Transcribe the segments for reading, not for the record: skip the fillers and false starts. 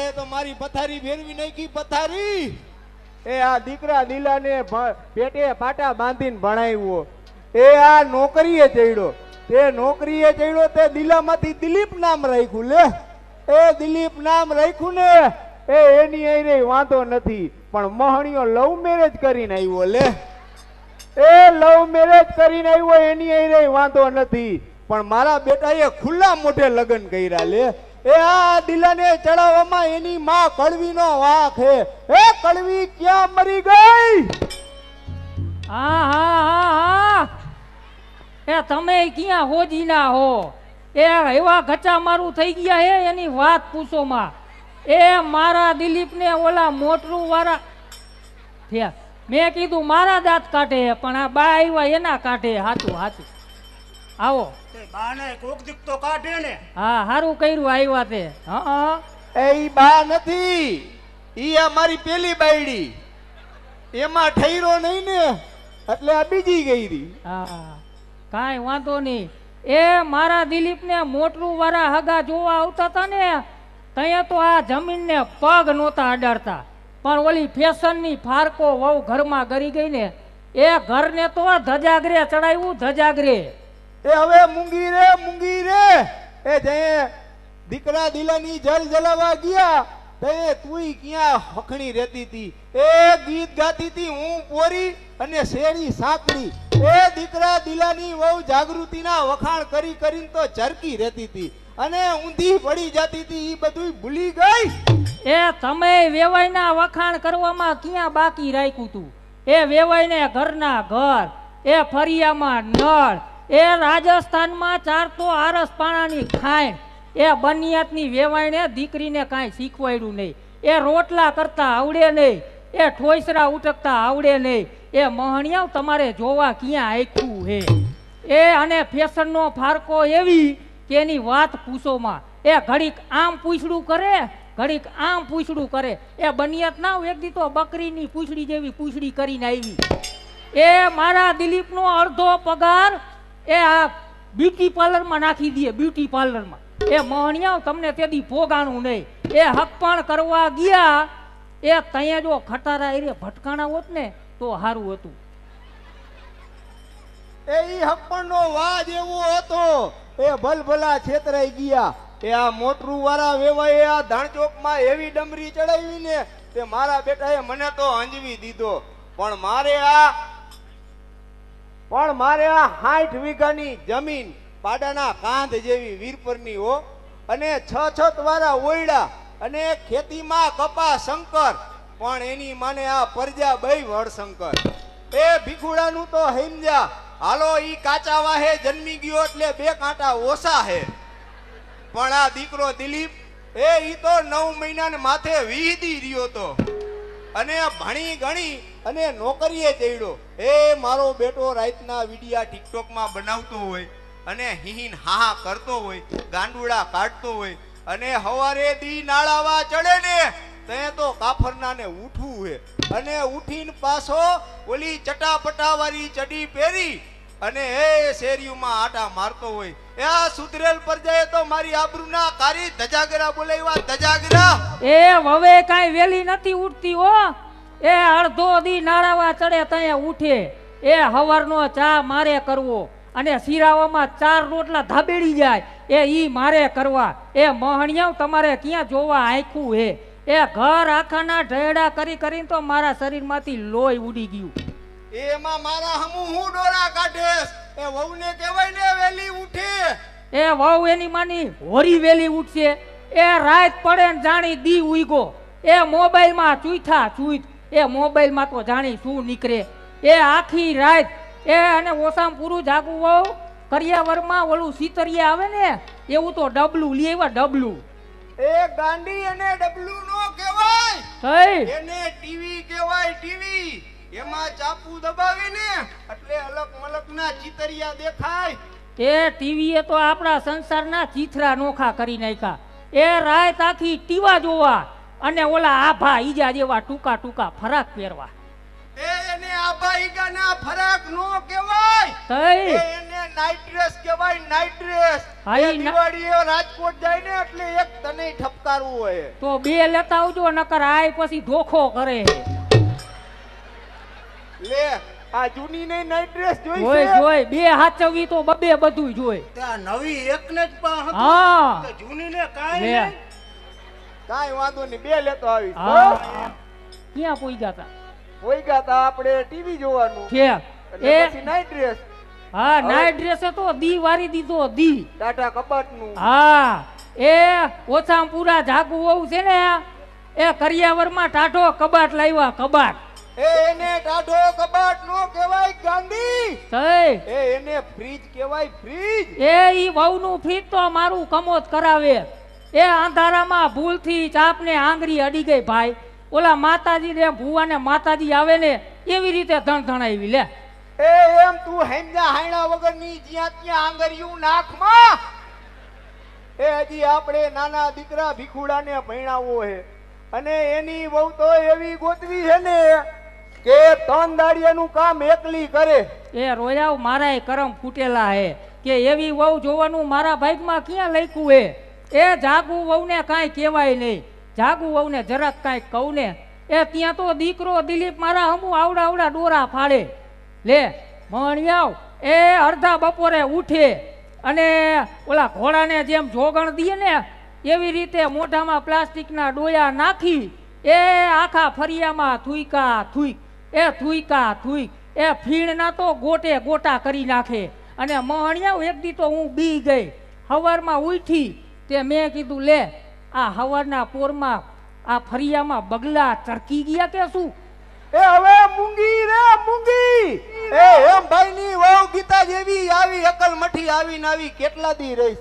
બેટાએ તો મારી પથારી ફેરવી નાખી પથારી. એ આ દીકરા દિલાને પેટે પાટા બાંધીને ભણાવ્યો. એ આ નોકરીએ ચડ્યો. તે નોકરીએ ચડ્યો તે દિલામાંથી દિલીપ નામ રાખ્યું. લે એ દિલીપ નામ રાખ્યું ને એની અરે વાંધો નથી, પણ મહણીઓ લવ મેરેજ કરીને આવ્યો. લે એ લવ મેરેજ કરીને આવ્યો એની અરે વાંધો નથી, પણ મારા બેટાએ ખુલ્લા મોઢે લગ્ન કર્યા. લે એ આ દિલાને ચડાવવામાં એની માં કડવીનો વાંક હે. એ કડવી ક્યાં મરી ગઈ? હા હા હા હા, એ તમે ક્યાં હોજીના હો? એ એવા ગચા મારું થઈ ગયા હે, એની વાત પૂછો માં. એ મારા દિલીપને ઓલા મોટરું વાળા થયા. મેં કીધું મારા દાંત કાઢે, પણ આ બા આવ્યા એના કાઢે. હાચું હાચું. આવો બાને કોક દીક તો કાઢે ને. હા હારું કર્યું આવ્યા તે. હા એ ઈ બા નથી, ઈ આ મારી પેલી બાયડી. એમાં ઠઈરો નહીં ને એટલે આ બીજી ગઈ. હા કાંઈ વાંધો નહીં. એ મારા દિલીપને મોટરું વાળા હગા જોવા આવતા હતા ને, ત્યાં તો આ જમીનને પગ નહોતા અડાડતા, પણ ઓલી ફેશનની ફારકો વહુ ઘરમાં ગરી ગઈ ને, એ ઘરને તો ધજાગરે ચડાવ્યું. ધજાગરે એ હવે મૂંગી રે એ જઈએ દીકરા દિલાની જલ જલાવા ગયા તે તુંય ક્યાં હખણી રહેતી હતી. એ ગીત ગાતી હતી હું પોરી અને શેરી સાંકડી. એ દીકરા દિલાની વહુ જાગૃતિના વખાણ કરી કરીને તો ચરકી રહેતી હતી અને ઊંધી પડી જતી હતી. ઈ બધું ભૂલી ગઈ. એ તમે વેવાઈના વખાણ કરવામાં ક્યાં બાકી રાખ્યું તું? એ વેવાઈને ઘરના ઘર, એ ફરિયામાં નળ, એ રાજસ્થાનમાં ચારતો આરસ પાણાની ખાઈણ, એ બનિયાતની વેવાઈને દીકરીને કાંઈ શીખવાડ્યું નહીં. એ રોટલા કરતા આવડે નહીં, એ ઠોઈસરા ઉટકતા આવડે નહીં. એ મહણિયાઓ તમારે જોવા ક્યાં આખ્યું હે? એ અને ફેશનનો ફારકો એવી કે એની વાત પૂછોમાં. એ ઘડીક આમ પૂછડું કરે, ઘડીક આમ પૂછડું કરે. એ બનિયાત ના એક દી તો બકરીની પૂછડી જેવી પૂછડી કરીને આવી. એ મારા દિલીપનો અડધો પગાર એ આ બ્યુટી પાર્લરમાં નાખી દે. બ્યુટી પાર્લરમાં એ મહણિયાઓ તમને તેથી ભોગાણું નહીં. એ હકપણ કરવા ગયા, એ ત્યાં જો ખટારા એરે ભટકાણા હોત ને તો સારું હતું. એ ઈ હકપણનો વાજ એવો હતો. એ ભલભલા છેતરાઈ ગયા. એ આ મોટરું વાળા વેવાએ આ ધાણચોકમાં એવી ડમરી ચડાવી ને તે મારા બેટાએ મને તો અંજવી દીધો. પણ મારે આ 60 વીઘાની જમીન પાડાના કાંધ જેવી વીરપરની હો, અને 6 વાળા ઓયડા, અને ખેતીમાં કપા શંકર, પણ એની માને આ પરજા બઈ વડશંકર. એ ભીખુડાનું તો હિમજા હાલો ઈ કાચા વાહે જન્મી ગયો એટલે 2 કાંટા ઓછા હે. પણ આ દીકરો દિલીપ ઈ તો 9 મહિનાને માથે વીહદી રહ્યો તો, અને ભણી ગણી અને નોકરીએ ચડ્યો. એ મારો બેટો રાતના વિડિયા ટિકટોકમાં બનાવતો હોય અને હિહીન હાહા કરતો હોય, ગાંડુડા કાઢતો હોય, અને હવારે દી નાળાવા ચડે ને તે તો કાફરનાને ઉઠવું હે, અને ઉઠીને પાછો ઓલી ચટાપટા વાળી ચડી પહેરી અને એ શેરીઓમાં આટા મારતો હોય. એ આ સુધરેલ પરજાએ તો મારી આબરૂના કારી ધજાગરા બોલાવ્યા. ધજાગરા એ હવે કાંઈ વેલી નથી ઉઠતી હો. એ અડધો દી નાળાવા ચડે ત્યાં ઉઠે. એ હવારનો ચા મારે કરવો, અને શિરાવામાં 4 રોટલા ધાબેડી જાય એ ઈ મારે કરવા. એ મહણિયાઓ તમારે ક્યાં જોવા આખ્યું હે? એ ઘર આખાના ઢેડા કરી કરીને તો મારા શરીરમાંથી લોહી ઉડી ગયું. એમાં મારા હમુ હું ડોરા કાઢેસ? એ વહુને કહેવાય ને વેલી ઉઠે. એ વહુ એની માની હોરી વેલી ઉઠશે. એ રાત પડે ને જાણી દી ઉઈગો. એ મોબાઈલમાં ચૂઈથ. એ મોબાઈલમાં તો જાણી શું નીકળે. એ આખી રાત એ અને ઓસામ પૂરું જાગવું વહુ. કરિયાવરમાં ઓલું સીતરિયા આવે ને એવું તો ડબલું લઈ આવ્યા. ડબલું એ ગાંડી અને ડબલું નો કહેવાય, એને ટીવી કહેવાય. ટીવી એમાં ચાપુ દબાવીને એટલે અલગ મલકના ચિતરિયા દેખાય. એ ટીવી એ તો આપણા સંસારના ચીથરા નોખા કરી નાખ્યા. એ રાત આખી ટીવા જોવા અને ઓલા આભા ઈજા જેવા ટૂંકા ફરાક પહેરવા. એને આભા ઈગાના ફરાક નો કહેવાય, એને નાઈટ ડ્રેસ કહેવાય. નાઈટ ડ્રેસ હા, એ ઈ ના- દિવાળીએ રાજકોટ જાય ને એટલે એક તને ઠપકારવું હોય. તો 2 લેતા આવજો, નકર આય પછી ધોખો કરે. લે આ જૂની ને નાઈટ ડ્રેસ જોઈ જોઈ છે? જોઈ 2 હાચવી તો બબે બધું જોઈ. ત્યાં નવી એકને જ પણ હા હતું જૂની ને કાંઈ લે. નહીં. કાંઈ વાંધો નહીં, 2 લેતો આવીશ. હા ક્યાં પૂગ્યા તા હોય ગયા તા આપણે ટીવી જોવાનું છે એટલે એ પછી નાઈટ ડ્રેસ હા નાઈટ ડ્રેસે તો દી વારી દીધો દી. ટાટા કબાટનું. હા એ ઓછામાં પૂરા જાગુ હોવું છે ને એ કરિયાવરમાં ટાઢો કબાટ લાવ્યા કબાટ. એને ટાઢો કબાટ નો કહેવાય ગાંડી, તઈ એને ફ્રીજ કહેવાય ફ્રીજ. એ ઈ વહુનું ફ્રીજ તો મારું કમોત કરાવે. એ અંધારામાં ભૂલથી ચાપને આંગળી અડી ગઈ ભાઈ. ઓલા માતાજી ને ભુવા ને માતાજી આવે ને એવી રીતે ધણધણાવી લે. એમ તું હેમજા હાયણા વગરની જ્યાં ત્યાં આંગળીયું નાખમાં. હજી આપણે નાના દીકરા ભીખુડાને ભણાવવો હે અને એની વહુ તો એવી ગોતવી છે ને કે 3 દાડિયાનું કામ એકલી કરે. એ રોયાવ મારાય કરમ ફૂટેલા હે કે એવી વહુ જોવાનું મારા ભાગમાં ક્યાં લખ્યું હે. એ જાગુ વહુને કાંઈ કહેવાય નહીં. જાગુ વહુને જરાક કાંઈ કહું ને એ ત્યાં તો દીકરો દિલીપ મારા હમું આવડા આવડા ડોરા ફાડે. લે મણિયાવ એ અડધા બપોરે ઉઠે અને ઓલા ઘોડાને જેમ જોગણ દઈએ ને એવી રીતે મોઢામાં પ્લાસ્ટિકના ડોયા નાખી એ આખા ફરિયામાં થૂઈકા થૂઈક એ થૂઈકા થૂઈક એ ફીણના તો ગોટે ગોટા કરી નાખે. અને મહણિયાવ એક દી તો હું બી ગઈ. હવારમાં ઉઠી તે મેં કીધું લે આ હવારના પોરમાં આ ફરિયામાં બગલા ચરકી ગયા કે શું. એ હવે મૂંગી રે મૂંગી. એમ ભાઈની વહુ ગીતા જેવી આવી અકલ મઠી આવીને આવી કેટલા દી રહીશ.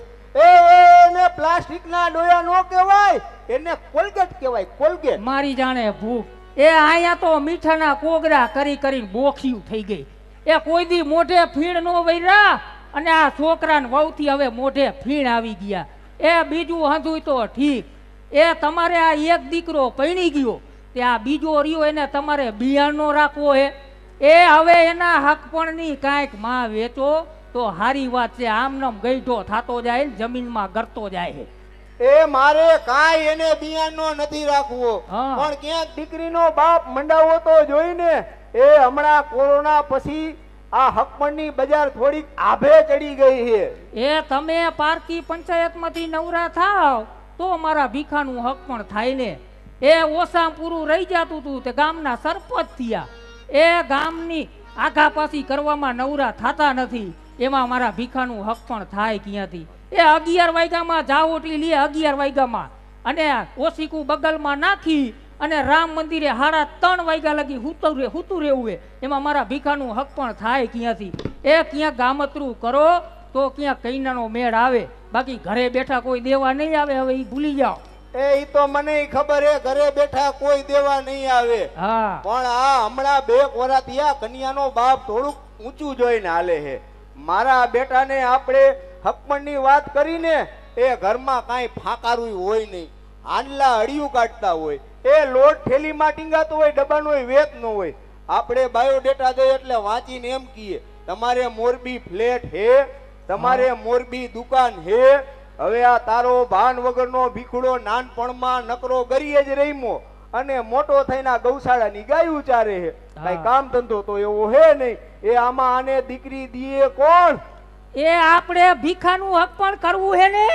એને પ્લાસ્ટિકના ડોયા નો કહેવાય, એને કોલગેટ કહેવાય કોલગેટ. મારી જાણે ભૂખ. એ આયા તો મીઠાના કોગરા કરી કરીને બોખ્યું થઈ ગઈ. એ કોઈ દી મોઢે ફીણ નો વૈરા અને આ છોકરાને વહુથી હવે મોઢે ફીણ આવી ગયા. એ બીજું હંધુય તો ઠીક. એ તમારે આ એક દીકરો પૈણી ગયો તે આ બીજો રહ્યો એને તમારે બિયાણનો રાખવો હે. એ હવે એના હકપણની કાંઈક માં વેચો તો હારી વાત છે. આમનામ ગઈઢો થતો જાય ને જમીનમાં ગરતો જાય છે. એ મારે કાંઈ એને બિયાનો નથી રાખવો, હા. પણ ક્યાંક દીકરીનો બાપ મંડાવો તો જોઈને. એ હમણાં કોરોના પછી આ હકમણની બજાર થોડીક આભે ચડી ગઈ છે. એ તમે પારકી પંચાયતમાંથી નવરા થાવ તો મારા ભીખાનું હક પણ થાય ને. એ ઓસામ પૂરું રહી જતું હતું તે ગામના સરપંચ થયા. એ ગામની આઘા પાછી કરવામાં નવરા થતા નથી. એમાં મારા ભીખાનું હક પણ થાય ક્યાંથી. એ 11 વાગ્યામાં જાઓ એટલી લે 11 વાગ્યામાં અને ઓશીકું બગલમાં નાખી અને રામ મંદિરે 3:30 વાગ્યા લગી હુતું રહેવું હે. એમાં મારા ભીખાનું હક પણ થાય ક્યાંથી. એ ક્યાંક ગામતરું કરો તો ક્યાંક કૈનાનો મેળ આવે. બાકી ઘરે બેઠા કોઈ દેવા નહીં આવે. હવે એ ભૂલી જાઓ. ઈ તો મને ખબર હે, ઘરે બેઠા કોઈ દેવા નહીં આવે. હા પણ આ હમણાં 2 કોરા થયા કન્યાનો બાપ થોડુંક ઊંચું જોઈને હાલે છે. મારા બેટાને આપણે હકમણની વાત કરીને એ ઘરમાં કાંઈ ફાંકારું હોય નહીં. આંડલા અડિયું કાઢતા હોય, એ લોટ થેલીમાં ટીંગાતો હોય, ડબ્બાનો વેત ન હોય. આપણે બાયોડેટા દઈએ એટલે વાંચીને એમ કહીએ તમારે મોરબી ફ્લેટ હે, તમારે મોરબી દુકાન હે. હવે આ તારો ભાન વગરનો ભીખડો નાનપણમાં નકરો ગરીએ જ રહીમો અને મોટો થઈને ગૌશાળાની ગાયું ચારે છે. કઈ કામ ધંધો તો એવો હે નહીં. એ આમાં આને દીકરી દીએ કોણ? એ આપણે ભીખાનું હક પણ કરવું હે ને.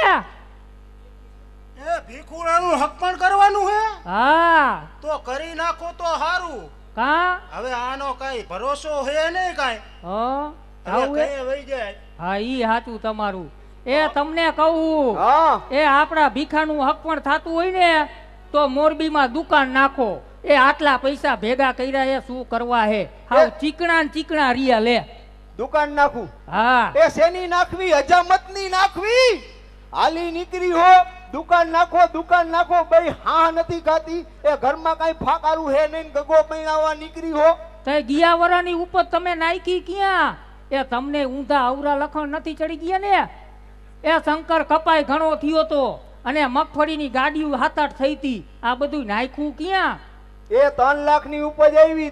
એ ભીખુડાનું હક પણ કરવાનું હે હા તો કરી નાખો તો સારું. કા હવે આનો કઈ ભરોસો હે નહીં કાંઈ. હા હવે આવું હે? કઈ વહી જાય. હા ઈ સાચું તમારું. એ તમને કહું હા એ આપણા ભીખાનું હક પણ થતું હોય ને તો મોરબીમાં દુકાન નાખો. એ આટલા પૈસા ભેગા કર્યા એ શું કરવા હે. હાવ ચીકણા ને ચીકણા રિયા લે. દુકાન નાખું. હા એ શેની નાખવી? હજામતની નાખવી. હાલી નીકળી હો દુકાન નાખો ભાઈ. હા નથી ખાતી. એ ઘરમાં કઈ ફાકારું હે નહીં. ગગો પૈણાવા નીકળી હો. તે ગયા વરાની ઉપર તમે નાખી ક્યાં? એ તમને ઊંધા અવરા લખણ નથી ચડી ગયા ને. એ શંકર કપાઈ ઘણો થયો તો અને મગફળીની ગાડીઓ 7-8 થઈ હતી. આ બધું નાખ્યું ક્યાં? એ 3 લાખની ઉપજ આવી હતી.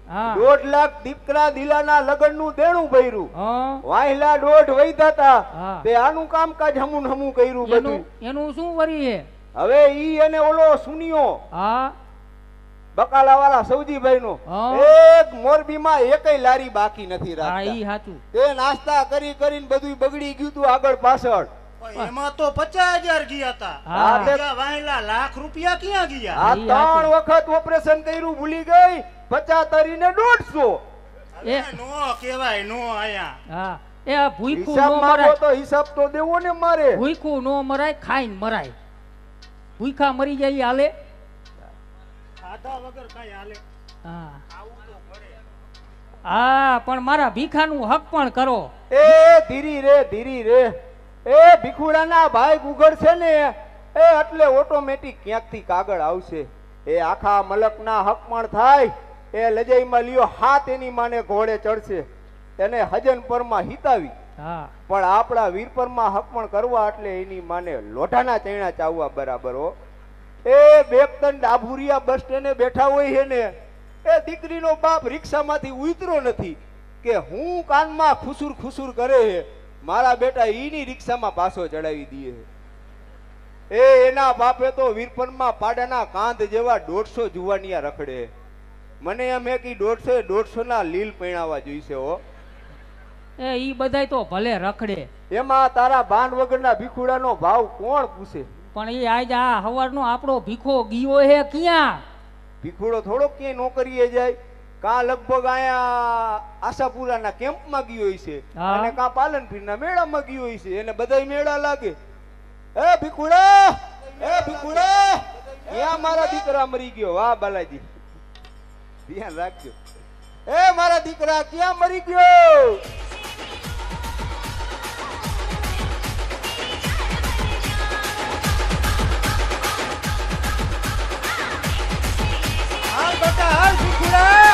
હા 1.5 લાખ દીકરા દિલાના લગ્નનું દેણું ભર્યું. હા વાહિલા 1.5 વૈધા તા હા. તે આનું કામકાજ હમું કર્યું બધું. એનું શું વરી હે? હવે ઈ અને ઓલો સુનિયો હા બકાલા વાળા સૌજીભાઈ નો હા. એક મોરબીમાં એકેય લારી બાકી નથી હા રાખતા. ઈ સાચું. તે નાસ્તા કરીને બધું બગડી ગયું તું આગળ પાછળ. પણ એમાં તો 50,000 ગયા હતા. હા. બીજા વાહેલા લાખ રૂપિયા ક્યાં ગયા? આ ઈ 3 સાચું. વખત ઓપરેશન કર્યું ભૂલી ગઈ 75 ને 150. એ હવે નો કહેવાય નો આયા. હા એ ભૂખું હિસાબ નો માંગો મરાય. તો હિસાબ તો દેવો ને મારે. ભૂખું નો મરાય, ખાઈને મરાય. ભૂખા મરી જાય ઈ હાલે. ખાધા વગર કાંઈ હાલે. હા આવું તો પડે. હા પણ મારા ભીખાનું હક પણ કરો. એ ધીરી રે એ ભીખુડાના ભાઈ ગુગળ છે ને એ એટલે ઓટોમેટિક ક્યાંકથી કાગળ આવશે. એ આખા મલકના હક પણ થાય. એ લજાઈમાં લ્યો હાથ એની માને ઘોડે ચડશે એને હજન પરમાં હિતાવી. હા પણ આપણા વીરપરમાં હક પણ કરવા એટલે એની માને લોઢાના ચૈણા ચાવવા બરાબર હો. એ બેકતન ડાભુરિયા બસ સ્ટેન્ડે બેઠા હોય છે ને એ દીકરીનો બાપ રિક્ષામાંથી ઉતરો નથી કે હું કાનમાં ખુસુર કરે છે મારા બેટા ઈની રિક્ષામાં પાછો ચડાવી દઈએ. એ એના બાપે તો વીરપરમાં પાડાના કાંધ જેવા 150 જુવાનિયા રખડે. મને એમ હે કે 150 ના લીલ પૈણાવા જોઈશે હો. એ ઈ બધાય તો ભલે રખડે એમાં તારા બાંધ વગરના ભીખુડાનો ભાવ કોણ પૂછે? પણ એ આજ આ હવારનો આપણો ભીખો ગયો હે ક્યાં? ભીખુડો થોડોક ક્યાંય નોકરીએ જાય કા લગભગ આયા આશાપુરાના કેમ્પમાં ગયો હશે હા. અને કા પાલનપુરના મેળામાં ગયો હશે. એને બધાય મેળા લાગે. એ ભીખુડા ક્યાં મારા દીકરા મરી ગયો? વાહ બાલાજી ધ્યાન રાખજો. એ મારા દીકરા ક્યાં મરી ગયો? હાલ બેટા હાલ ભીખુડા.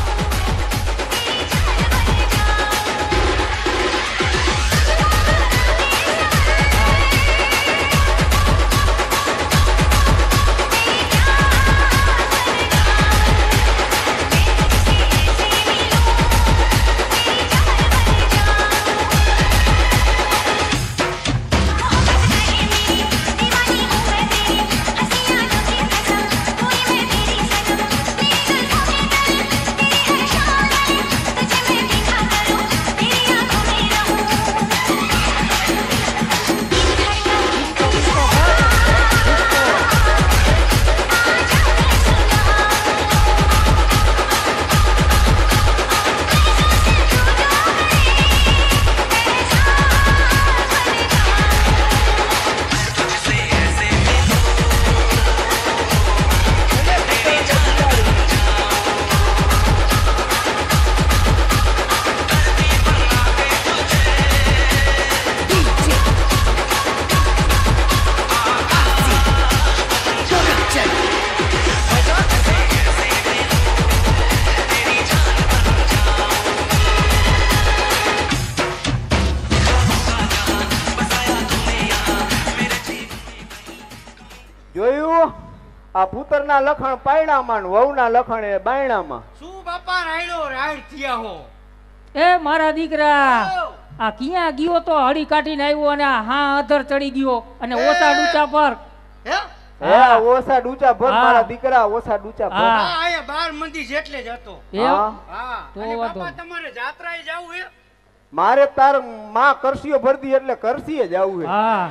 જોયું આ પુત્રના લખણ પાયણામાં ને વહુના લખણ એ બાયણામાં. શું બાપા રાયડો રાયડ થયા હો? એ મારા દીકરા આ ક્યાં ગયો તો હળી કાઢીને આવ્યો અને આ હા અધર ચડી ગયો અને ઓછા ડૂચા પર. હે? હે ઓછા ડૂચા ભર હા. મારા દીકરા ઓછા ડૂચા ભર. હા. હા આયા 12 મંદી જેટલે જ હતો. એમ? હા. હા તો અને વાંધો બાપા નહીં. તમારે જાત્રાએ જાવું હે? મારે તાર માં કરશીઓ ભરતી એટલે કરશીએ જાવું છે. હા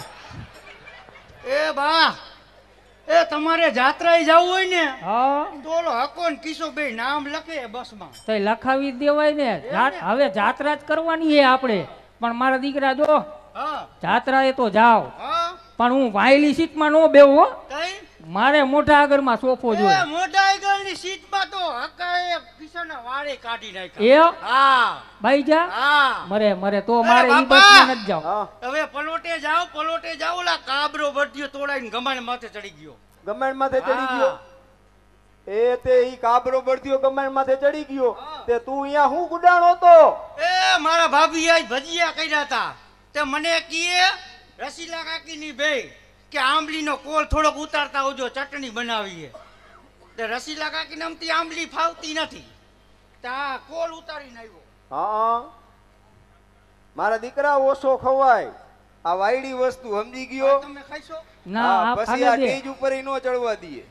એ બા એ તમારે જાત્રાએ જાવું હોય ને હા તો ઓલો હકો ને કિશો બે નામ લખે બસમાં. તો લખાવી જ દેવાય ને. હવે જાત્રા જ કરવાની છે આપણે. પણ મારા દીકરા જો હા જાત્રાએ તો જાવ હા પણ હું વાયલી સીટમાં નો બેહું હો. કઈ મારે મોઢા આગળમાં સોફો એ જોઈએ. મોટા આગળની સીટમાં તો હકાએ કિશોના વાળે કાઢી નાખ્યા. એ હા ભાઈ જા હા મરે તો અરે મારે ઈ બાપા! બસમાં નથી જાવ. હા હવે પલોટે જાવ ઓલા કાબરો બળદિયો તોડાઈને ગમાને માથે ચડી ગયો. ગમાણ માથે ચડી હા. ગયો. એ તે ઈ કાબરો બળદિયો ગમાણ માથે ચડી ગયો. હા. તે તું અહીંયા હું ગુડાણો તો? એ મારા ભાભી આજ ભજીયા કર્યા હતા તે મને કીએ રસીલા કાકીની બે કે આંબલીનો કોલ થોડોક ઉતારતા આવજો ચટણી બનાવીએ. તે રસીલા કાકીને આમથી આંબલી ફાવતી નથી તા કોલ ઉતારીને આવ્યો. હા મારા દીકરા ઓછો ખવાય આ વાયડી વસ્તુ સમજી ગયો તમે ખાઈશો? ના હા, આ પછી આ ખાને દે. સ્ટેજ ઉપર નો ચડવા દઈએ.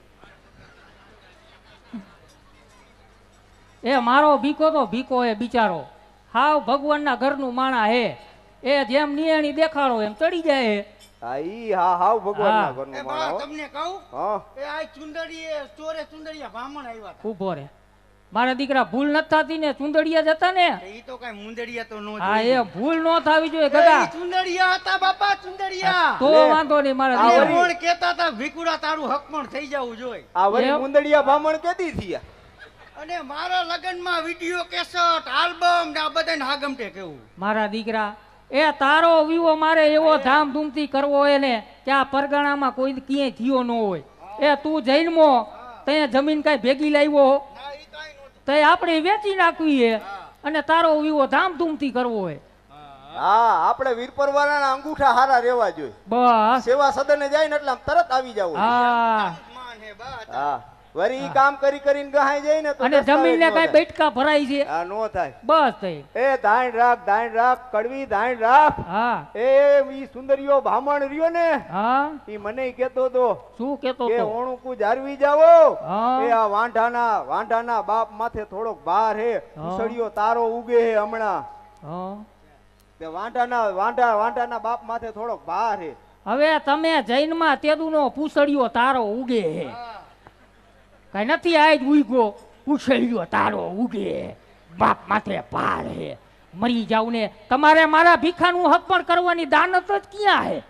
એ મારો ભીખો તો ભીખો હે બિચારો, હાવ ભગવાનના ઘરનું માણા હે. એ જેમ નિયાણી દેખાડો એમ ચડી જાય હે. હા ઈ હા હાવ ભગવાનના હા. ઘરનું એ બા માણસ હો. તમને કહું, હા એ આ ચુંદડીએ ચોરે ચુંદડીયા બ્રાહ્મણ આવ્યા હતા. ઉભો રે, મારા દીકરા ભૂલ નથી થતી ને, ચુંદડિયા જતા ને. ઈ તો કઈ મુંદડિયા તો નો હા જોઈએ. એ ભૂલ નો થવી જોઈએ એ ગધા. ચુંદડિયા હતા બાપા, ચુંદડિયા. તો લે. વાંધો નહીં મારા આ એ દીકરા. વળી- કોણ કહેતા હતા ભીખુડા તારું હક પણ થઈ જવું જોઈએ. આ વળી એમ? મુંદડિયા બ્રાહ્મણ કેદી થયા? અને મારા લગનમાં વિડિયો કેસેટ આલ્બમ ને આ બધાને હાગમટે કેવું. મારા દીકરા, એ તારો વિવો મારે એવો ધામધૂમથી કરવો હોય ને કે આ પરગણામાં કોઈ ક્યાંય થયો ન હોય. એ તું જૈનમો તે જમીન કાંઈ ભેગી લાવ્યો ના ઈ કાઈ નહોતું. તે આપણે વેચી નાખવી હે અને તારો વિવો ધામધૂમથી કરવો હોય. હા આપણે વીરપરવાળાના અંગૂઠા હારા રહેવા જોઈએ. બસ સેવા સદને જાય ને એટલે આમ તરત આવી જવું. હા. માન હે બા. હા વળી ઈ કામ કરી કરીને ગહાઈ જાય ને તો અને દસ્તાવેજ જમીનને નો કાંઈ થાય. બેઠકા ભરાય છે. હા નો થાય. બસ થઈ. એ ધાણ રાખ કડવી ધાણ રાખ. હા એ ઈ સુંદરીયો બ્રાહ્મણ રહ્યો ને હા. ઈ મને કેતો તો શું કેતો કે તો? ઓણુકુ જારવી જાવો. હા. એ આ વાંઢાના બાપ માથે થોડોક ભાર હે. હા. ઉસળિયો તારો ઉગે હે હમણાં. હા. તે વાંઢાના બાપ માથે થોડોક ભાર હે. હવે તમે જૈનમાં તેદુનો પૂછડ્યો તારો ઉગે હે. કઈ નથી આજ ઉગ્યો, પૂછડ્યો તારો ઉગે, બાપ માથે પાર હે. મરી જાવ ને તમારે મારા ભીખાનું હક પણ કરવાની દાનત જ ક્યાં હે?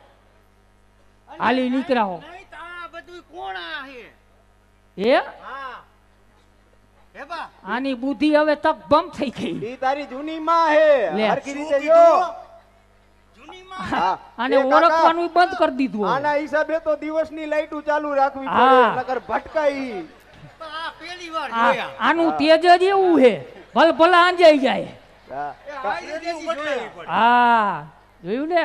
હાલી નીકળાઓ. નહીં તો આ બધું કોણ આ હે? એ હા. હે બા. આની બુદ્ધિ હવે તક બમ થઈ ગઈ. ઈ તારી જૂની માં હે. લે. હરખી શું રીતે કીધું? જો. જૂની માં. હા. આને એ કાકા, ઓળખવાનું બંધ કરી દીધું હવે. આના હિસાબે તો દિવસની લાઈટો ચાલુ રાખવી હા. પડે નકર ભટકાઈ. આ પહેલી વાર આ- જોયા. આનું તેજ જ એવું હે, ભલ ભલા આંજાઈ જાય. હા. એ હાઈ દેશી જોયા પડે. હા જોયું ને.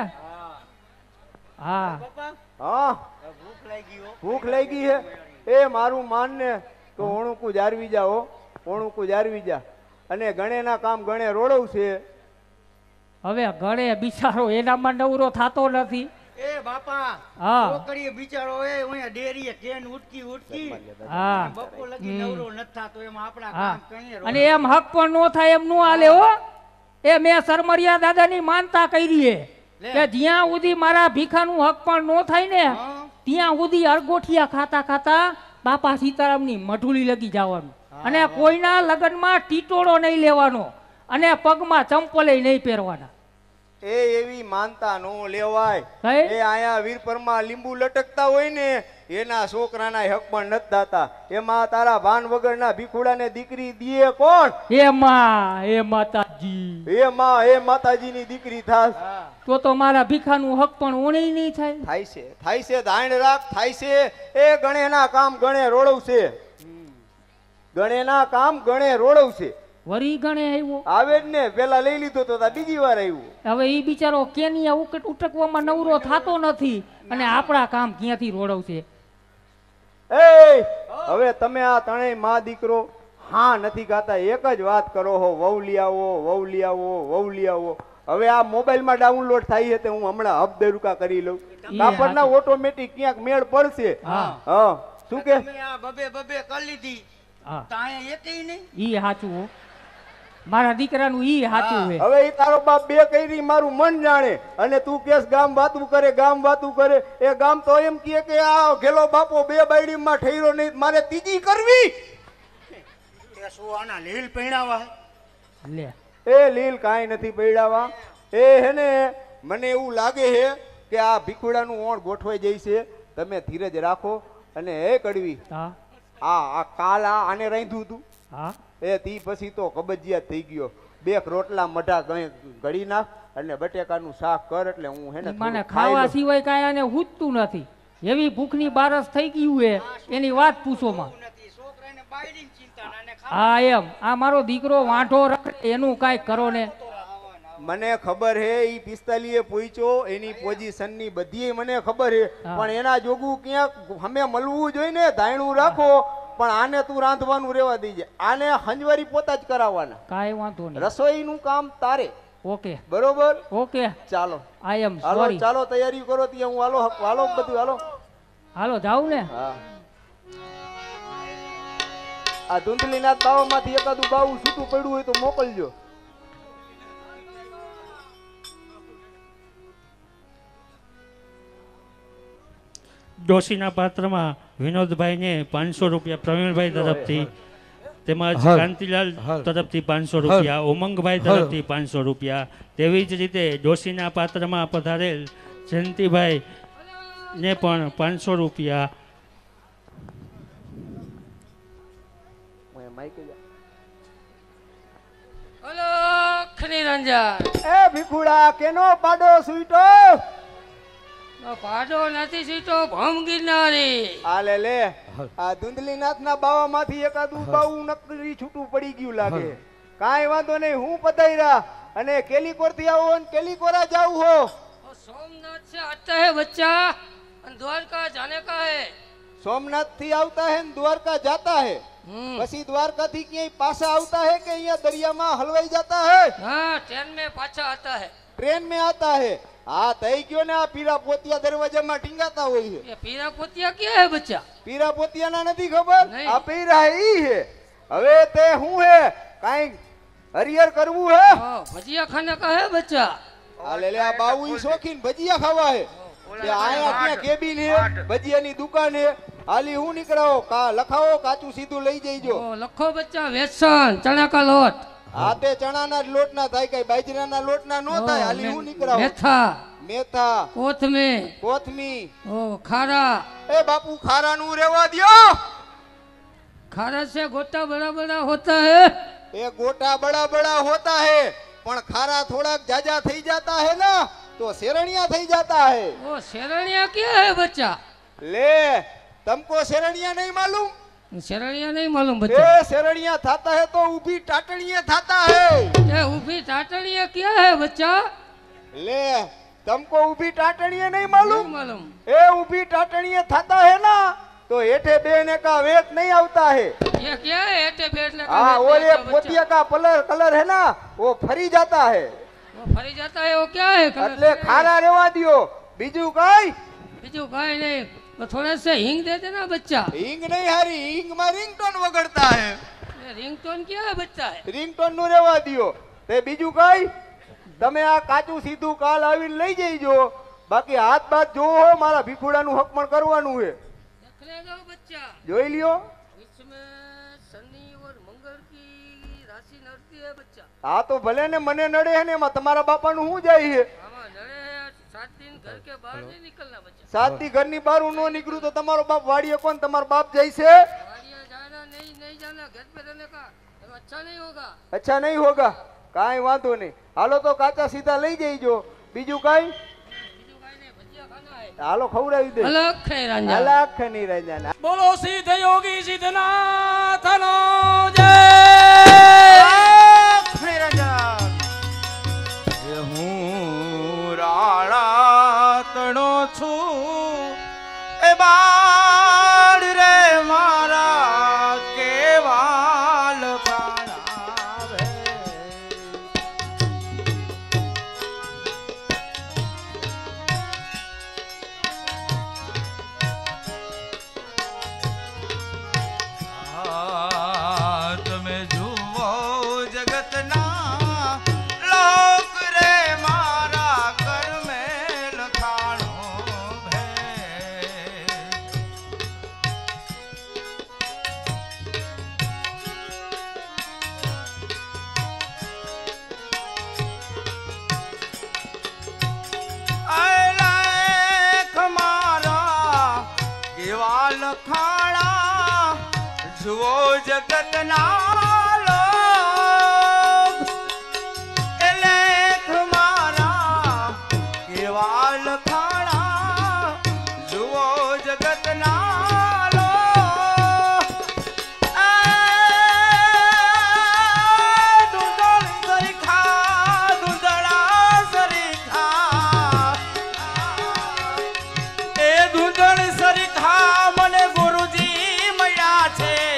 હા બાપા હા ભૂખ લાગી હો. ભૂખ લાગી હે. એ મારું માન ને તો ઓણુકુ જારવી જા હો. ઓણુકુ જારવી જા. અને ગણેના કામ ગણે રોડવશે. હવે ગળે બિચારો એનામાં નવરો થાતો નથી. એ બાપા હા. છોકરીએ બિચારો એ અહીંયા ડેરીએ ટ્રેન ઉટકી હા બપો લગી નવરો નથી થાતો એમાં આપણા હા કામ કઈ અને એમ હક પણ નો થાય એમ નો હાલે હો. એ મેં સરમરિયા દાદાની માનતા કરી હે લે. કે જ્યાં સુધી મારા ભીખાનું હક પણ નો થાય ને હા. ત્યાં સુધી અરગોઠિયા ખાતા ખાતા બાપા સીતારામની મઢુલી લગી જવાનું. અને કોઈના લગ્નમાં ટીટોળો નહીં લેવાનો અને પગમાં ચંપલે નહીં પહેરવાના. એ એવી માનતા નો લેવાય. કઈ? એ આયા વીરપરમાં લીંબુ લટકતા હોય ને એના છોકરાના હક પણ નથી દાતા. એમાં તારા ભાન વગરના ભીખુડાને દીકરી દીએ કોણ? એ માં એ માતાજી, એ માતાજીની દીકરી થાસ. તો મારા ભીખાનું હક પણ ઓણે નહીં થાય. થાય છે ધાણ રાખ થાય છે. એ ગણેના કામ ગણે રોડવશે. ગણેના કામ ગણે રોડવશે. વરી ગણે આવ્યો. આવે જ ને પેલા લઈ લીધો તો તા બીજી વાર આવ્યો. હવે ઈ બિચારો કેનિયા ઉટકવામાં નવરો થાતો નથી અને આપણા કામ ક્યાંથી રોડવશે? એ હવે તમે આ ત્રણેય માં દીકરો હા નથી ગાતા, એક જ વાત કરો હો, વહુ લઈ આવો વહુ લઈ આવો વહુ લઈ આવો. હવે આ મોબાઈલમાં ડાઉનલોડ થાય છે તે હું હમણાં હબ દેરુકા કરી લઉં. કાપડના ઓટોમેટિક ક્યાંક મેળ પડશે. હા. હા શું કે? તમે આ બબે કરી લીધી હા તો અહીંયા એકેય નહીં. ઈ હાચું હો. મારા દીકરાનું ઈ હાચું હે. હવે ઈ તારો બાપ બે કરી મારું મન જાણે અને તું કેસ ગામ વાતું કરે. એ ગામ તો એમ કહે કે આ ઘેલો બાપો બે બાયડીમાં ઠેરો નહીં, મારે ત્રીજી કરવી. તે શું આના લીલ પૈણાવા હે? લે એ લીલ કાંઈ નથી પૈડાવા. એ હેને મને એવું લાગે છે કે આ ભીખુડાનું ઓણ ગોઠવાઈ જાય છે. તમે ધીરજ રાખો. અને એ કડવી હા આ કાલ આને રાંધ્યું હતું હા એ તી પછી તો કબજિયાત થઈ ગયો. બે રોટલા મઢા ઘડી નાખ અને બટેકાનું શાક કર એટલે હું હેને મને થોડું ખાઈ ખાવા લઉં. સિવાય કાંઈ આને હૂજતું નથી. એવી ભૂખની બારસ થઈ ગયું હે એની વાત પૂછોમાં. નથી છોકરાને બાયડીની ચિંતા ના ને હા એમ આ મારો દીકરો વાંઢો રખડે એનું કાંઈ કરો ને. મને ખબર હે ઈ 45 પૂછ્યો એની પોઝિશન ની બધી મને ખબર હે. હા. પણ એના જોગું ક્યાંક અમે મળવું જોઈએ ને. ધાયણું રાખો પણ આને તું રાંધવાનું રેવા દીજે. આને હંજવારી પોતા જ કરાવવાના. કાંઈ વાંધો નહીં. રસોઈનું કામ તારે. ઓકે બરોબર? ઓકે ચાલો આઈ એમ હાલો, સોરી. ચાલો તૈયારી કરો ત્યાં હું હાલો હાલો બધું હાલો. હાલો જાઉં ને. હા, આ ધૂંધલીના બાવામાંથી એકાદું બાવું છૂટું પડ્યું હોય તો મોકલજો. ડોશીના પાત્રમાં વિનોદભાઈને 500 રૂપિયા પ્રવીણભાઈ તરફથી, તેમજ કાંતિલાલ તરફથી 500 રૂપિયા, ઉમંગભાઈ તરફથી 500 રૂપિયા. તેવી જ રીતે ડોશીના પાત્રમાં પધારેલ જયંતિભાઈ ને પણ 500 રૂપિયા. એ ભીખુડા કેનો પાડો સુઈટો? પાડો નથી સીટો ભમ ગિરનારી. આ લે લે, આ ધુંધલીનાથના બાવામાંથી એકાદું બાવું નકરી છૂટું પડી ગયું લાગે. કાંઈ વાંધો નહીં, હું પધાર્યા. અને કેલીકોર થી આવો ને કેલીકોરા જાવ હો. सोमनाथ से आता है बच्चा द्वारका जाने का है. સોમનાથ થી આવતા હે ને દ્વારકા જાતા હે. પછી દ્વારકા થી ક્યાંય પાછા આવતા હે કે અહીંયા દરિયામાં હલવાઈ જાતા હે? हाँ ट्रेन में पाछा आता है. ટ્રેન में आता है. હા થઈ ગયો ને. આ પીરા પોતિયા દરવાજામાં ટીંગાતા હોય છે. ये पीरा पोतिया क्या है बच्चा? પીરા પોતિયાના નથી ખબર? નહીં. આ પીરા ઈ હે. હવે તે હું હે કાઈ હરિયર કરવું હે? भजिया खाने का है बच्चा. આ લે લે, આ બાઉ ઈ શોખીન ભજીયા ખાવા હે. તે આયા ત્યાં કેબિન હે, ભજીયાની દુકાન હે. હાલી હું નીકળાવો કા લખાવો, કાચું સીધું લઈ જઈજો. लखो बच्चा वेसन चना का लोट. આ તે ચણાના જ લોટના થાય, કઈ બાજરાના લોટના નો થાય. હાલી હું નીકળાવો. मेथा મેથા, कोथमी કોથમી. खारा. એ બાપુ ખારાનું રેવા દ્યો. खारा से गोटा बड़ा बड़ा होता है. એ ગોટા બડા બડા હોતા હે, પણ ખારા થોડાક જાજા થઈ જાતા હે ના તો શેરણિયા થઈ જાતા હે. वो शेरनिया क्या है बच्चा? ले, तुमको શેરણિયા નહીં मालूम? शेरनिया नहीं मालूम बच्चा. ए શેરણિયા થાતા હે તો ઊભી ટાટણીએ થાતા હે. ये ऊभी टाटनिया क्या है बच्चा? ले, तुमको ઊભી ટાટણીએ નહીં नहीं मालूम? मालूम. ए ઊભી ટાટણીએ થાતા હે ના तो हेठे बेने का वेत नहीं आता है. ये क्या है एटे बैठने का? हाँ, वो ये बच्चा? पोतिया का कलर है ना वो फरी जाता है. वो फरी जाता है. वो क्या है कलर? એટલે ખારા રેવા દ્યો. બીજું કઈ? બીજું કાંઈ નહીં. तो थोड़ा सा हींग दे देना बच्चा. હિંગ નહીં હારી, હિંગ માં રિંગટોન વગડતા હે. ये रिंगटोन क्या है बच्चा है? રિંગટોન નું રેવા દ્યો. તે બીજું કઈ? તમે આ કાચું સીધું કાલ આવીને લઈ જઈજો. બાકી હાથ બાત જોવો હો, મારા ભીખુડાનું હકમણ કરવાનું હે. देख लेगा बच्चा. જોઈ લ્યો. इसमें शनि और मंगल की राशि नड़ती है बच्चा. હા તો ભલે ને મને નડે હે ને, એમાં તમારા બાપાનું શું જાય છે? आमा नड़े 7 दिन घर के बाहर नहीं निकलना बच्चा. 7 દી ઘરની બહાર હું ન નીકળું તો તમારો બાપ વાડીએ કોણ? તમારો બાપ જાય છે? गाड़ियाँ जाना नहीं जाना, घर पे रहने का. तो अच्छा नहीं होगा. અચ્છા નહીં હોગા. કાંઈ વાંધો નહીં. હાલો તો કાચા સીધા લઈ જઈજો. બીજું કાંઈ? બીજું કાંઈ નહીં. ભજીયા ખાના है. હાલો ખવડાવી દે. अलग खैरांजा. અલગ નિરંજન. બોલો સિદ્ધ યોગી સિદ્ધનાથનો જય. હું રાણા તણો છું એ બાળ રે મારા કેવા લખાણાવે. તમે જુઓ જગતના લોક રે મારા કર્મે લખાણો ભે. લેખ મારા કેવા લખાણા જુઓ જગતના લોક. એ લેખ મારા કેવા લખાણા જુઓ જગતના લોક. ધૂંધળ સરીખા ધૂંધળા સરીખા એ ધૂંધળ સરીખા મને ગુરુજી મળ્યા છે.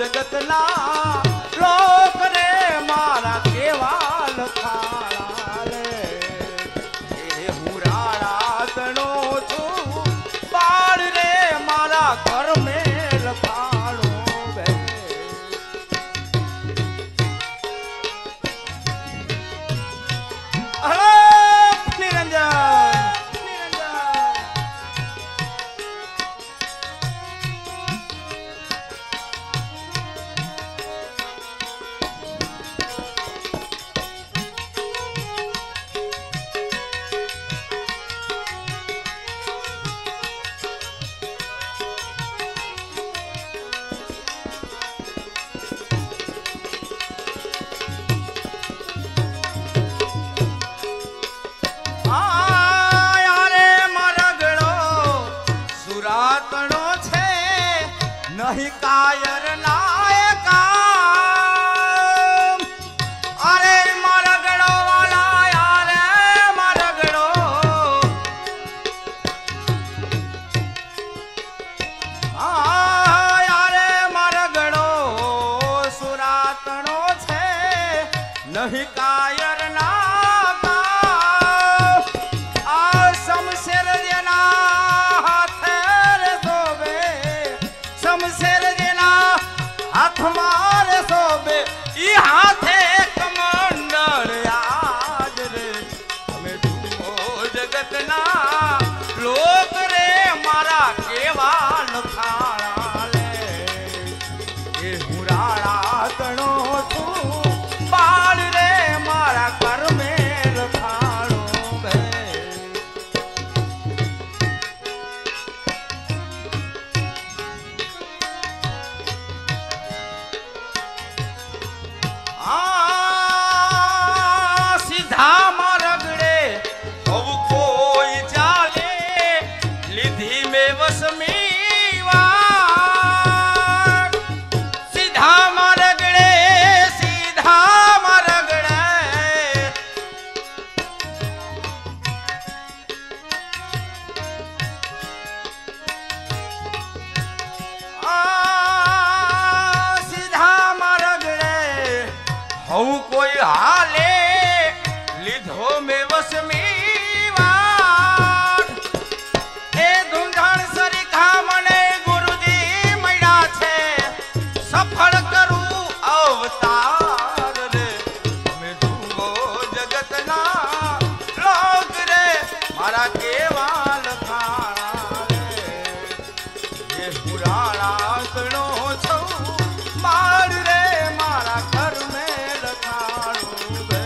જગતના લોક રે મારા કેવા લખાણા રે એ હું રાણા તણો છું બાળ રે મારા ઘર મેં લખાણો બે હલો નિરંજન નહીં કાયર નાયકા અરે મરગડો વાલા યારે મરગડો યારે મરગડો સુરાતણો છે નહીં કાયર નાકા આ શમશેર જેના હાથે રે સોબે શમશેર જેના હાથમાં રે સોબે ઈ હાથે કમંડળ આજ રે અમે જુઓ જગતના લોક રે મારા કેવા લખાણા લે એ હું રાણા તણો છું બાળ રે મારા કર્મે લખાણો બે સીધા મરગડે હવે કોઈ ચાલે લીધી મેં વસમી વાત સીધા મરગડે સીધા મરગડે હું કોઈ હાલે લીધો મેં વસમી વાત એ ધૂંધણ સરીખા મને ગુરુજી મળ્યા છે સફળ કરું અવતાર રે અમે જુઓ જગતના લોક રે મારા કેવા લખાણા રે એ પુરાણા તણો છું માર રે મારા ઘર મેં લખાણું બે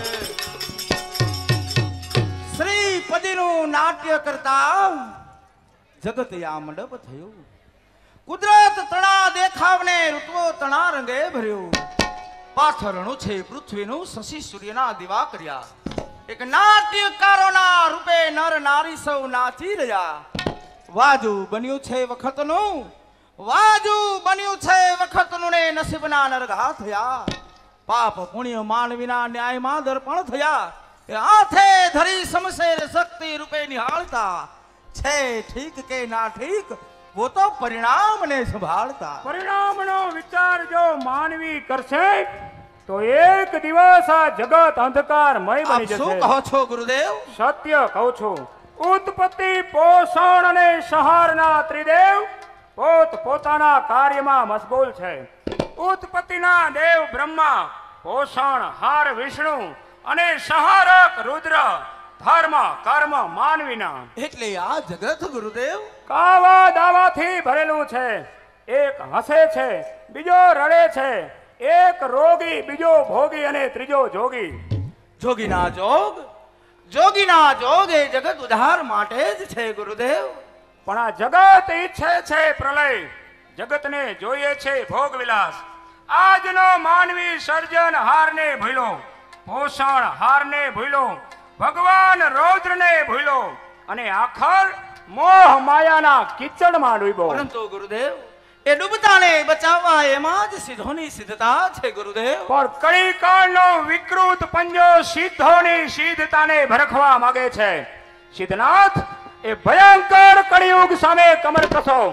શ્રીપતિનું નાટ્ય કરતા જગત યા મંડપ થયું કુદરત તણા દેખાવને ઋતુઓ તણા રંગે ભર્યું પાથરણું છે પૃથ્વીનું શશી સૂર્યના દીવા કર્યા એક નાટ્યકારોના રૂપે નર નારી સૌ નાચી રહ્યા વાજુ બન્યું છે વખતનું વાજુ બન્યું છે વખતનું ને નસીબના નરઘા થયા પાપ પુણ્ય માનવીના ન્યાયમાં દર્પણ થયા એ હાથે ધરી શમશેર શક્તિ રૂપે નિહાળતા છે ઠીક કે ના ઠીક वो तो परिणाम ने संभालता परिणामનો વિચાર જો માનવી કરશે તો એક દિવસ આ જગત અંધકારમય બની જશે. શું કહો છો ગુરુદેવ? સત્ય કહું છું. ઉત્પત્તિ પોષણ અને સંહારના ત્રિદેવ પોતાના કાર્યમાં મશગુલ છે. ઉત્પત્તિના દેવ બ્રહ્મા, પોષણ હાર વિષ્ણુ અને સંહારક રુદ્ર, ધર્મ કર્મ માનવીના. એટલે આ જગત ગુરુદેવ કાવા દાવાથી ભરેલું છે. એક હસે છે, બીજો રડે છે. એક રોગી, બીજો ભોગી અને ત્રીજો જોગી. જોગીના જોગ, જોગીના જોગ એ જગત ઉદ્ધાર માટે જ છે ગુરુદેવ. પણ આ જગત ઈચ્છે છે પ્રલય, જગતને જોઈએ છે ભોગ વિલાસ. આજનો માનવી સર્જન હારને ભૂલો, પોષણ હારને ભૂલો, ભગવાન રૌદ્રને ભૂલો અને આખર મોહ માયાના કિચડમાં ડૂબ્યો. પરંતુ ગુરુદેવ એ ડૂબતાને બચાવવા એમાં જ સિદ્ધોની સિદ્ધતા છે ગુરુદેવ. પણ કળીકાળનો વિકૃત પંજો સિદ્ધોની સિદ્ધતાને ભરખવા માંગે છે. સિદ્ધનાથ, એ ભયંકર કળિયુગ સામે કમર કસો.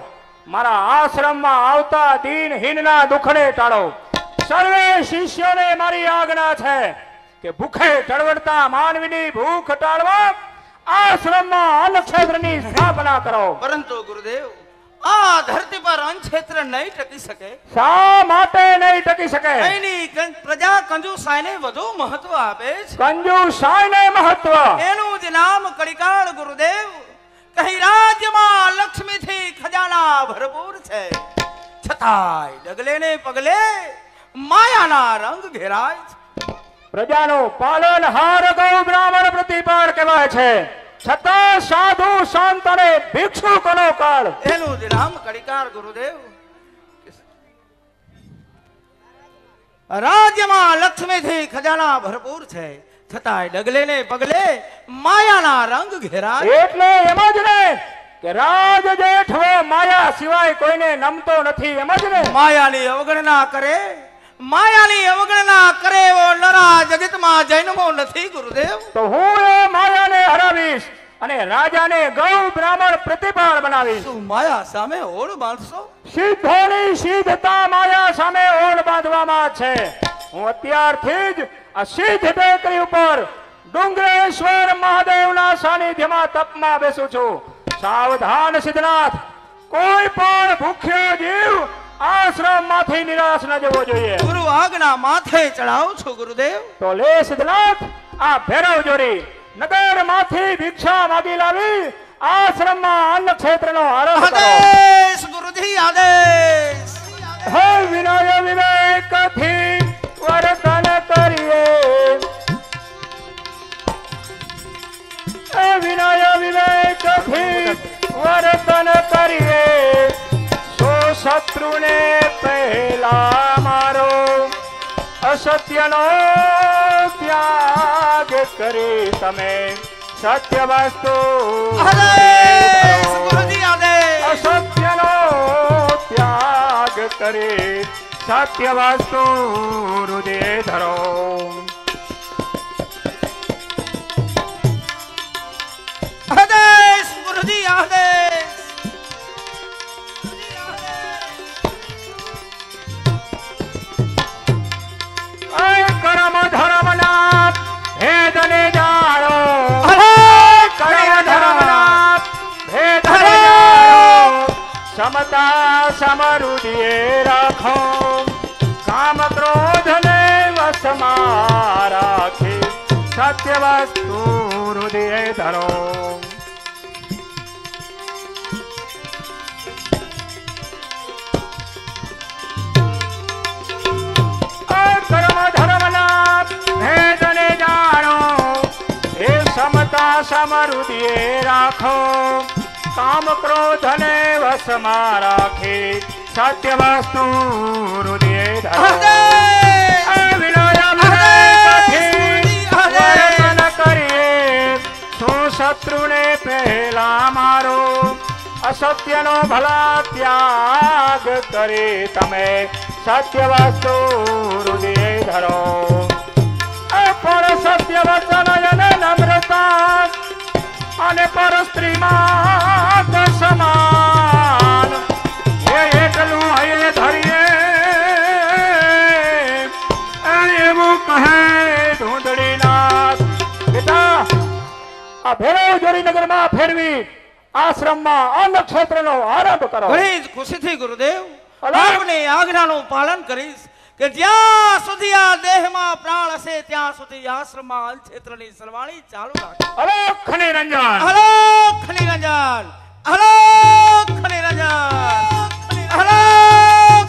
મારા આશ્રમમાં આવતા દીનહીનના દુઃખને ટાળો. સર્વે શિષ્યોને મારી આજ્ઞા છે કે ભૂખે ટળવળતા માનવીની ભૂખ ટાળવા આશ્રમમાં અન્નક્ષેત્રની સ્થાપના કરો. પરંતુ ગુરુદેવ, આ ધરતી પર અન્નક્ષેત્ર નહીં ટકી શકે. શા માટે નહીં ટકી શકે? અહીંની પ્રજા કંજુસાઈને વધુ મહત્વ આપે છે. કંજુસાઈને મહત્વ? એનું જ નામ કળિકાળ ગુરુદેવ. કહી રાજ્યમાં લક્ષ્મીથી ખજાના ભરપૂર છે, છતાંય ડગલે ને પગલે માયાના રંગ ઘેરાય છે. પ્રજાનું પાલનહાર ગૌ બ્રાહ્મણ પ્રતિપાળ કહેવાય છે, છતાં સાધુ સંત અને ભિક્ષુકોનો કાળ. એનું જ નામ કળિકાળ ગુરુદેવ. રાજ્યમાં લક્ષ્મીથી ખજાના ભરપૂર છે, છતાંય ડગલે ને પગલે માયાના રંગ ઘેરાય. એટલે એમ જ ને કે રાજ જેઠવો માયા સિવાય કોઈને નમતો નથી. એમ જ ને માયાની અવગણના કરે, માયાની અવગણના કરે એવો નરા જગતમાં જન્મો નથી ગુરુદેવ. તો હું એ માયાને હરાવીશ અને રાજાને ગૌ બ્રાહ્મણ પ્રતિપાળ બનાવીશ. શું માયા સામે ઓળ બાંધશો? સિદ્ધોની સિદ્ધતા માયા સામે ઓળ બાંધવામાં છે. હું અત્યારથી જ આ સિદ્ધ ટેકરી ઉપર ડુંગરેશ્વર મહાદેવના સાનિધ્યમાં તપમાં બેસું છું. સાવધાન સિદ્ધનાથ, કોઈ પણ ભૂખ્યો જીવ આશ્રમમાંથી નિરાશ ન જવો જોઈએ. ગુરુ આજ્ઞા માથે ચડાવું છું ગુરુદેવ. તો લે સિદ્ધનાથ, આ ભૈરવ જોડી નગરમાંથી ભિક્ષા માગી લાવી આશ્રમમાં અન્ન ક્ષેત્રનો આરંભ કરો. આદેશ ગુરુજી, આદેશ. હે વિનય વિવેકથી વર્તન કરીએ, હે વિનય વિવેકથી વર્તન કરીએ. શત્રુને પહેલા મારો અસત્યનો ત્યાગ કરી તમે સત્ય વસ્તુ અસત્યનો ત્યાગ કરી સત્ય વસ્તુ હૃદય ધરો. આદેશ ગુરુજી, આદેશ. કર્મ ધર્મના ભેદને જાણો, કર્મ ધર્મના ભેદને જાણો. સમતા સમૃદ્ધિએ રાખો, કામ ક્રોધને વશમાં રાખી સત્ય વસ્તુ હૃદય ધરો. ભેદને જાણો, એ સમતા સમૃદ્ધિએ રાખો, કામ ક્રોધને વશમાં રાખી સત્ય વસ્તુ હૃદય ધરો. વર્તન કરીએ શું શત્રુને પહેલા મારો અસત્યનો ભલા ત્યાગ કરી તમે સત્ય વસ્તુ હૃદય ધરો. પર સત્ય વચન અને નમ્રતા અને પર સ્ત્રીમાં સમાન એ એટલું હૈયે ધરીએ એવું કહે ધૂંધળીનાથ. બેટા, આ ભૈરવ જોડી નગરમાં ફેરવી આશ્રમમાં અન્ન ક્ષેત્રનો આરંભ કરો. ઘણી જ ખુશીથી ગુરુદેવ, આપની આજ્ઞાનું પાલન કરીશ કે જ્યાં સુધી આ દેહમાં પ્રાણ હશે ત્યાં સુધી આશ્રમમાં અન્ન ક્ષેત્રની સરવાણી ચાલુ રાખે. અલોખ નિરંજન, અલોખ નિરંજન, અલોખ નિરંજન, અલોખ.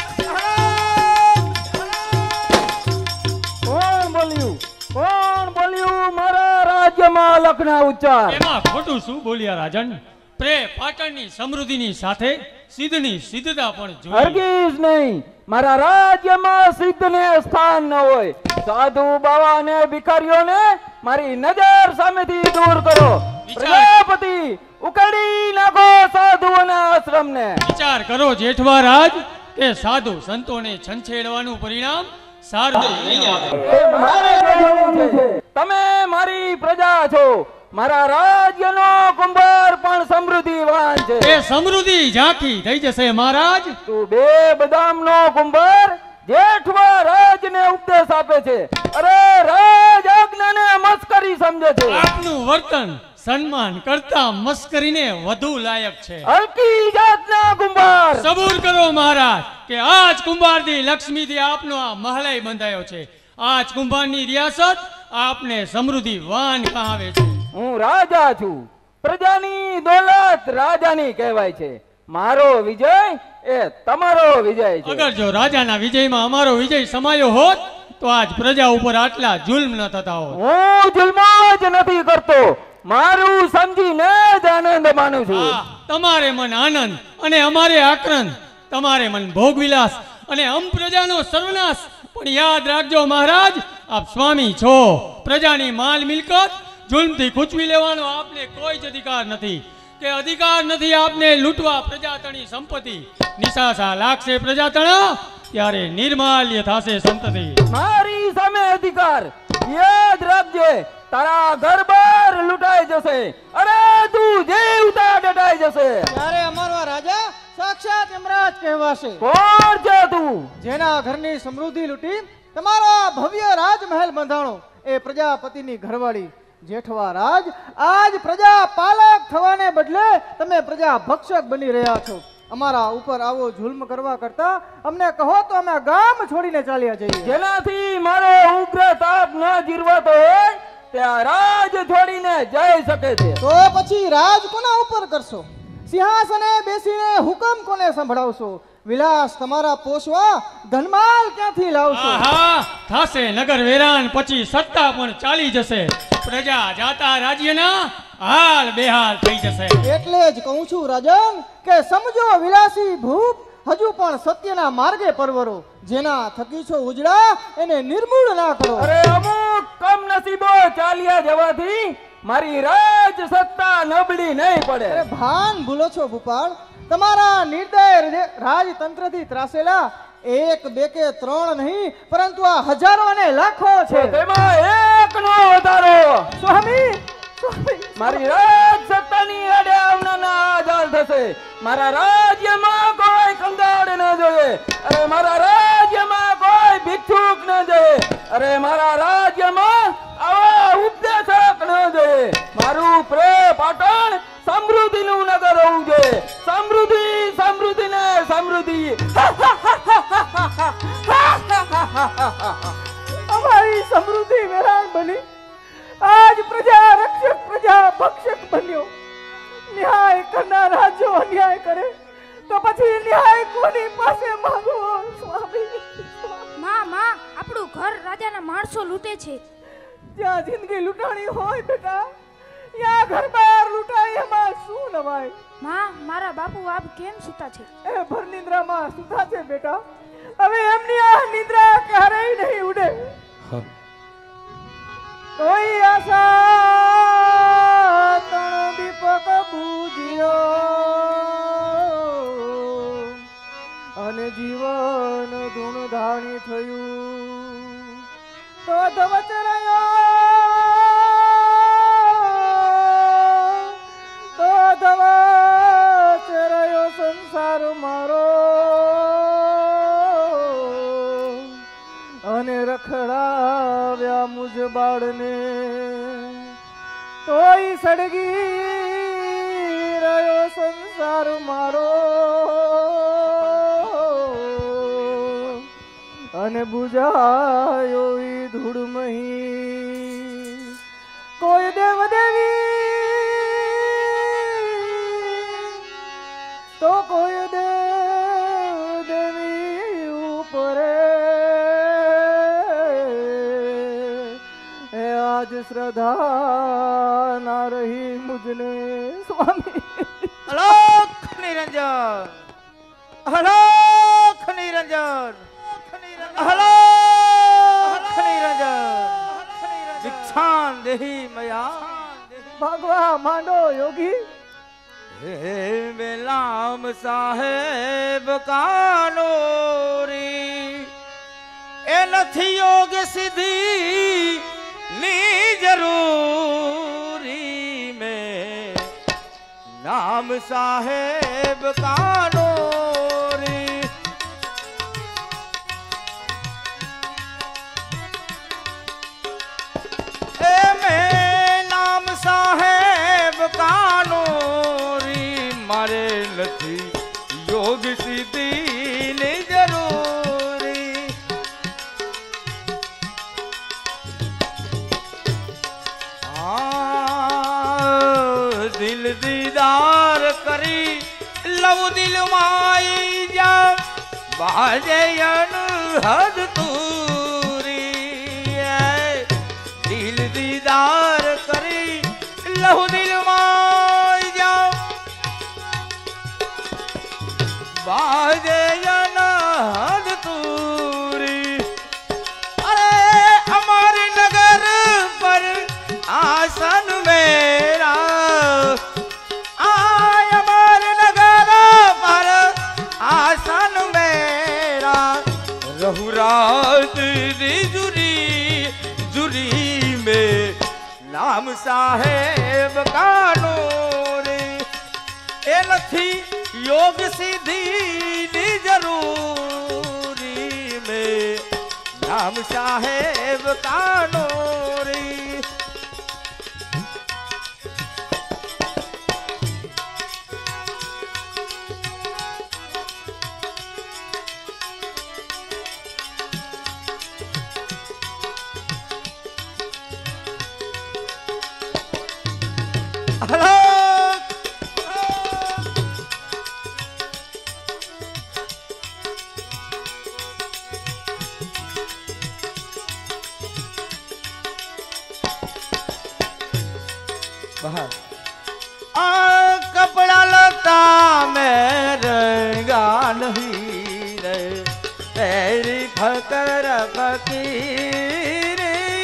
કોણ બોલ્યું? કોણ બોલ્યું મારા રાજ્યમાં લખના ઉચ્ચાર? એમાં ખોટું શું બોલ્યા રાજન? પ્રે પાટણની સમૃદ્ધિની સાથે સિદ્ધની સિદ્ધતા પણ જોઈ. હરગીઝ નહીં, મારા રાજ્યમાં સિદ્ધને સ્થાન ન હોય. સાધુ બાવા અને ભિખારીઓને મારી નજર સામેથી દૂર કરો. પ્રજાપતિ, ઉકેડી નાખો સાધુઓના આશ્રમને. વિચાર કરો જેઠવા રાજ, કે સાધુ સંતોને છંછેડવાનું પરિણામ સારું નહીં આવે. તમે મારી પ્રજા છો, મારા રાજ્યનો કુંભાર પણ સમૃદ્ધિવાન છે. એ સમૃદ્ધિ ઝાંખી થઈ જશે મહારાજ. તું બે બદામનો કુંભાર જેઠવા રાજને ઉપદેશ આપે છે. અરે રાજ આજ્ઞાને મસ્કરી સમજે છે. આપનું વર્તન સન્માન કરતા મસ્કરીને વધુ લાયક છે. હલકી જાતના કુંભાર. સબૂર કરો મહારાજ કે આજ કુંભારની લક્ષ્મીથી આપનો આ મહલાઈ બંધાયો છે. આજ કુંભારની રિયાસત આપને સમૃદ્ધિ વાન કહાવે છે. હું રાજા છું. પ્રજાની દોલત રાજાની કહેવાય છે. મારો વિજય એ તમારો વિજય છે. અગર જો રાજાના વિજયમાં અમારો વિજય સમાયો હોત તો આજ પ્રજા ઉપર આટલા જુલ્મ ન થતા હોત. હું જુલ્મ જ નથી કરતો. મારું સમજીને જ આનંદ માનું છું. તમારે મન આનંદ અને અમારે આક્રંદ. તમારે મન ભોગવિલાસ અને પ્રજાનો સર્વનાશ. પણ યાદ રાખજો મહારાજ, આપ સ્વામી છો. પ્રજાની માલ મિલકત જુલ્મથી ખૂંચવી લેવાનો આપને કોઈ જ અધિકાર નથી. કે અધિકાર નથી આપને લૂંટવા પ્રજાતણી સંપત્તિ. નિશાસા લાગશે પ્રજાતણા ત્યારે નિર્માલ્ય થશે સંતતિ. મારી સામે અધિકાર યાદ રાખજે. તારા ઘર બાર લૂંટાઈ જશે. અરે તું જીવતા ડટાઈ જશે. ત્યારે અમારો રાજા સાક્ષાત યમરાજ કહેવાશે. કોણ છે તું? જેના ઘરની સમૃદ્ધિ લૂંટી તમારા ભવ્ય રાજમહેલ બંધાણો એ પ્રજાપતિની ઘરવાળી જેઠવા રાજ આજ પ્રજા પાલક થવાને બદલે તમે પ્રજા ભક્ષક બની રહ્યા છો. અમારા ઉપર આવો જુલ્મ કરવા કરતા અમને કહો તો અમે ગામ છોડીને ચાલ્યા જઈએ. જેનાથી મારો ઉગ્ર તાપ ન જીરવાતો હોય ત્યાં રાજ છોડીને જઈ શકે છે. તો પછી રાજ કોના ઉપર કરશો? સિંહાસને બેસીને હુકમ કોને સંભળાવશો? વિલાસ તમારા પોષવા ધનમાલ ક્યાંથી લાવશો? થાશે નગર વેરાન પછી સત્તા પણ ચાલી જશે. પ્રજા જાતા રાજ્યના હાલ બેહાલ થઈ જશે. એટલે જ કહું છું રાજન કે સમજો વિલાસી ભૂપ હજુ પણ સત્યના માર્ગે પરવરો. જેના થકી છો ઉજળા એને નિર્મૂળ ના કરો. અરે અમુક કમનસીબો ચાલ્યા જવાથી મારી રાજ સત્તા નબળી નહીં પડે. અરે ભાન ભૂલો છો ભૂપાળ. તમારા નિર્દય રાજતંત્રથી ત્રાસેલા એક બે કે ત્રણ નહીં પરંતુ આ હજારો અને લાખો છે. તેમાં એકનો વધારો. સ્વામી મારી રાજ સત્તાની આડે આવનારના આજાદ થશે. મારા રાજ્યમાં કોઈ કંગાળ ન જોઈએ. અરે મારા રાજ્યમાં કોઈ ભિક્ષુક ન જોઈએ. અરે મારા રાજ્યમાં આવા ઉપદેશક ન જોઈએ. મારું પ્રેમ પાટણ સમૃદ્ધિનું નગર હોવું જોઈએ. સમૃદ્ધિ સમૃદ્ધિ ને સમૃદ્ધિ. અમારી સમૃદ્ધિ વેરાન બની આજ પ્રજા રક્ષક પ્રજા ભક્ષક બન્યો. ન્યાય કરનાર રાજ્યો અન્યાય કરે તો પછી ન્યાય કોની પાસે માંગવો? સ્વામી માં આપણું ઘર રાજાના માણસો લૂંટે છે. જ્યાં જિંદગી લૂંટાણી હોય બેટા ત્યાં ઘર બહાર લૂંટાય એમાં શું નવાય? માં મારા બાપુ આપ કેમ સૂતા છે? એ ભર નિંદ્રામાં સૂતા છે બેટા. હવે એમની આ નિંદ્રા ક્યારેય નહીં ઉડે. કોઈ આશા તણ દીપક બુજ્યો અને જીવન ધૂણ ધાણી થયું તો ધવચ રહ્યો સંસાર મારો અને રખડાવ્યા મુજ બાળને તોય સળગી રહ્યો સંસાર મારો અને બુજાયો ઈ ધૂળમહી. કોઈ દેવ દેવી તો કોઈ દેવ દેવી ઉપરે આજ શ્રદ્ધા ના રહી મુજને. સ્વામી અલોક નિરંજન, અલોક નિરંજન, અલોક નિરંજન. દીક્ષાન દેહી મયા ભાગવા માંડો યોગી. હે બેલામ સાહેબ કાનોરી એ નથી યોગ સિદ્ધિ ની જરૂરી. नाम साहेब कानो रे ए मैं नाम साहेब कानो री मारे लथी योग सिद्धि ने जरूरी दिल दीदार करी लव दिल माई जा बाजे हद तूरी दिल दीदार करी लव दिल माई जा बाजे हद तूरी अरे हमारे नगर पर आसन मेरा आय हमारे नगर पर आसन मेरा रहु रात जुरी जुरी में नाम साहेब कानो रे ए नथी योग सिद्धि जरूरी में नाम साहेब कानो रे कपड़ा लता में रंगा नहीं रे तेरी फकर फकीर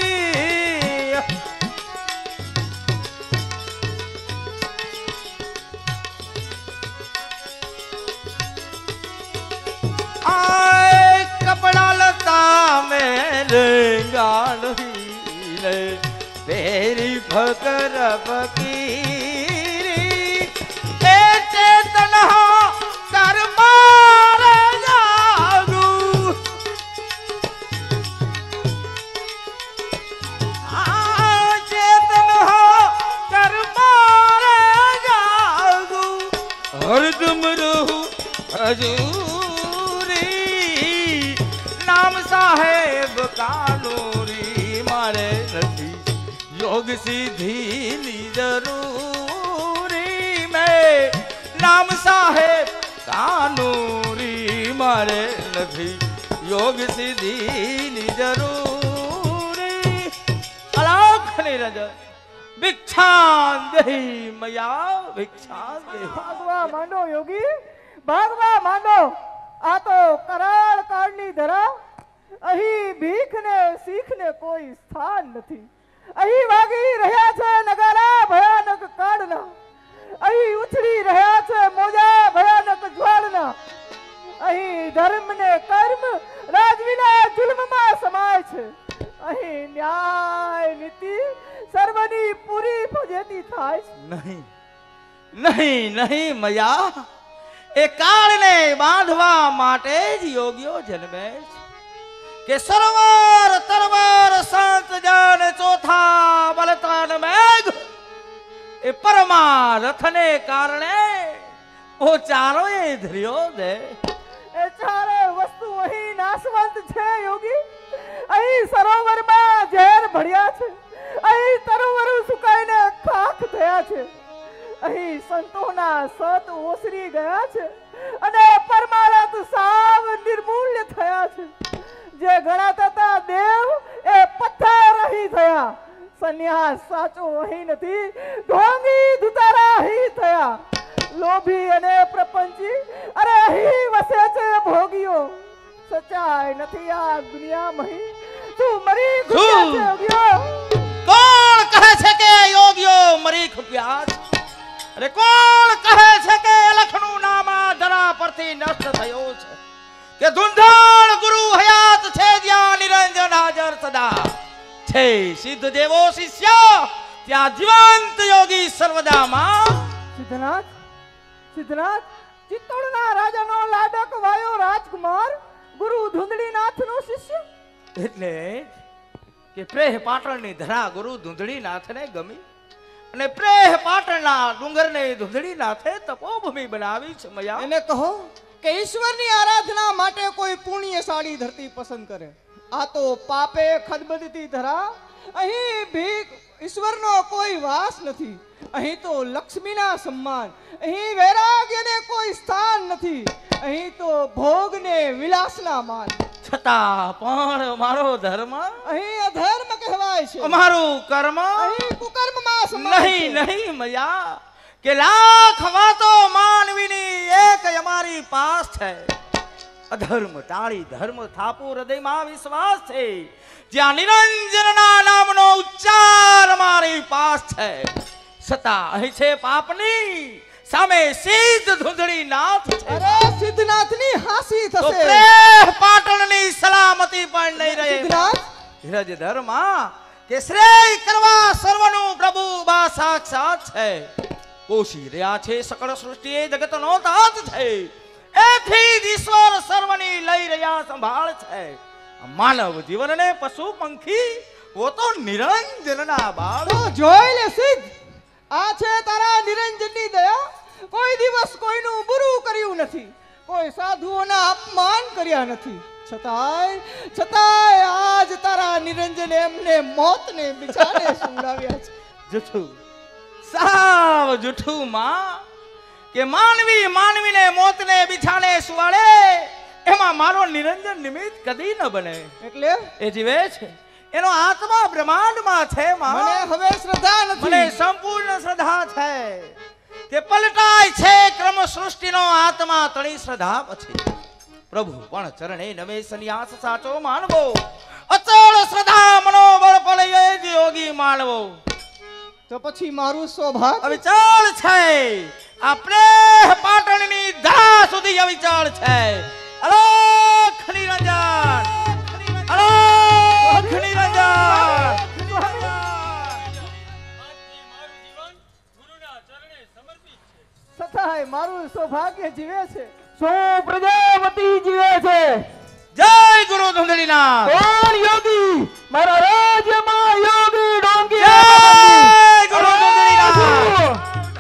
आए कपड़ा लता में रंगा नहीं रे तेरी फकर फकीरी ए चेतन हो कर मार जागू चेतन हो कर मार जागू हरदम रहू हजूरी नाम साहेब कानूरी मारे रखी योग सिद्धि जरूरी में नाम साहेब कानूरी मारे नथी योग सिद्धि जरूरी अलाख निरंजन भिक्षा दही मैया भिक्षा दे भागवा માંડો યોગી ભાગવા માંડો આ તો કરાળ કાળની ધરા અહીં ભીખ ને શીખ ને કોઈ સ્થાન નથી અહીં વાગી રહ્યા છે નગારા ભયાનક કાળના અહીં ઉછળી રહ્યા છે મોજા ભયાનક જ્વાળના અહીં ધર્મ ને કર્મ રાજવીના જુલ્મમાં સમાય છે અહીં ન્યાય નીતિ સર્વની પૂરી ફજેતી થાય છે नहीं नहीं नहीं मैया ए काળ ने बांधवा माटे ज योगियो जन्मे के सरवर तरवर संत जन चौथा बलतान मेघ ए परमारथ ने कारणे ओ चारो ए धर्यो दे એ ચારે વસ્તુ અહીં નાશવંત છે યોગી અહીં સરોવરમાં ઝેર ભળ્યા છે અહીં તરવરું સુકાઈને ખાખ થયા છે અહીં સંતોના સત ઓસરી ગયા છે અને પરમારથ સાવ નિર્મૂલ્ય થયા છે જે ગણાતા હતા દેવ એ પથ્થર અહીં થયા સંન્યાસ સાચો અહીં નથી ઢોંગી ધુતારા અહીં થયા લોભી અને પ્રપંચી અરે અહીં વસે છે ભોગીઓ સચ્ચાઈ નથી આ દુનિયામાં તું મરી ગયા છે યોગીઓ કોણ કહે છે કે યોગીઓ મરી ખપ્યા છે અરે કોણ કહે છે કે લખનું નામા ધરા પરથી નષ્ટ થયો છે કે ધુંધાણ ગુરુ હયાત છે જ્યાં નિરંજન હાજર સદા છે સિદ્ધ દેવો શિષ્ય ત્યાં જીવંત યોગી સર્વદા માં સિદ્ધનાથ સિદ્ધનાથ, ચિત્તોડના રાજાનો લાડક વાયો રાજકુમાર ગુરુ ધુંધળીનાથનો શિષ્ય. એટલે કે પ્રેહ પાટણની ધરા ગુરુ ધુંધળીનાથને ગમી અને પ્રેહ પાટણના ડુંગરને ધુંધળીનાથે તપોભૂમિ બનાવી છે. મયા એને કહો કે ઈશ્વરની આરાધના માટે કોઈ પુણ્યશાળી ધરતી પસંદ કરે. આ તો પાપે ખદબદતી ધરા. અહીં ભીખ ઈશ્વરનો કોઈ વાસ નથી. અહીં તો લક્ષ્મીના સન્માન, અહીં વૈરાગ્યને કોઈ સ્થાન નથી. અહીં તો ભોગને વિલાસના માન. છતાં પણ અમારો ધર્મ, અહીં અધર્મ કહેવાય છે. અમારું કર્મ અહીં કુકર્મમાં સમાય છે. નહીં નહીં મયા, કે લાખ વાતો માનવીની એક અમારી પાસ છે. અધર્મ ટાળી ધર્મ થાપુ હૃદયમાં વિશ્વાસ છે. જ્યાં નિરંજનના નામનો ઉચ્ચાર અમારી પાસ છે. છતાં અહીં છે પાપની સામે સિદ્ધ ધુંધળીનાથ છે. અરે સિદ્ધનાથની હાસી તો થશે. પ્રેહ પાટણની સલામતી પણ નહીં રહે. સિદ્ધનાથ, ધીરજ ધર્મા કે શ્રેય કરવા સર્વનું પ્રભુ બા સાક્ષાત છે. પોષી રહ્યા છે સકળ સૃષ્ટિએ જગતનો તાત છે. એથી જ ઈશ્વર સર્વની લઈ રહ્યા સંભાળ છે. માનવ જીવનને પશુ પંખી વો તો નિરંજનના બાળ. તો જોઈ લે સિદ્ધ, આ છે તારા નિરંજનની દયા. કોઈ દિવસ કોઈનું બુરું કર્યું નથી, કોઈ સાધુઓના અપમાન કર્યા નથી. છતાંય આજ તારા નિરંજન એમને મોતને બિચારે સુવડાવ્યા છે. જૂઠું, સાવ જૂઠું માં, કે માનવી માનવીને મોતને બિછાને સુવાડે એમાં મારો નિરંજન નિમિત્ત કદી ન બને. એટલે એ જીવે છે, એનો આત્મા બ્રહ્માંડમાં છે માં. મને હવે શ્રદ્ધા નથી. મને સંપૂર્ણ શ્રદ્ધા છે કે પલટાય છે ક્રમ સૃષ્ટિનો આત્મા તણી શ્રદ્ધા પછી. પ્રભુ પણ ચરણે નમે સંન્યાસ સાચો માનવો. અચળ શ્રદ્ધા મનોબળ પડે એ જ યોગી માનવો. તો પછી મારું સૌભાગ્ય અવિચળ છે. આ પ્રેહ પાટણની ધરા સુધી અવિચળ છે. અલોખ નિરંજન, અલોખ નિરંજન. છતાંય મારું સૌભાગ્ય જીવે છે. શું પ્રજાપતિ જીવે છે? જય ગુરુ ધુંધળીનાથ. કોણ યોગી? મારા રાજ્યમાં યોગી ડોંગી. જય ગુરુ ધુંધળીનાથ.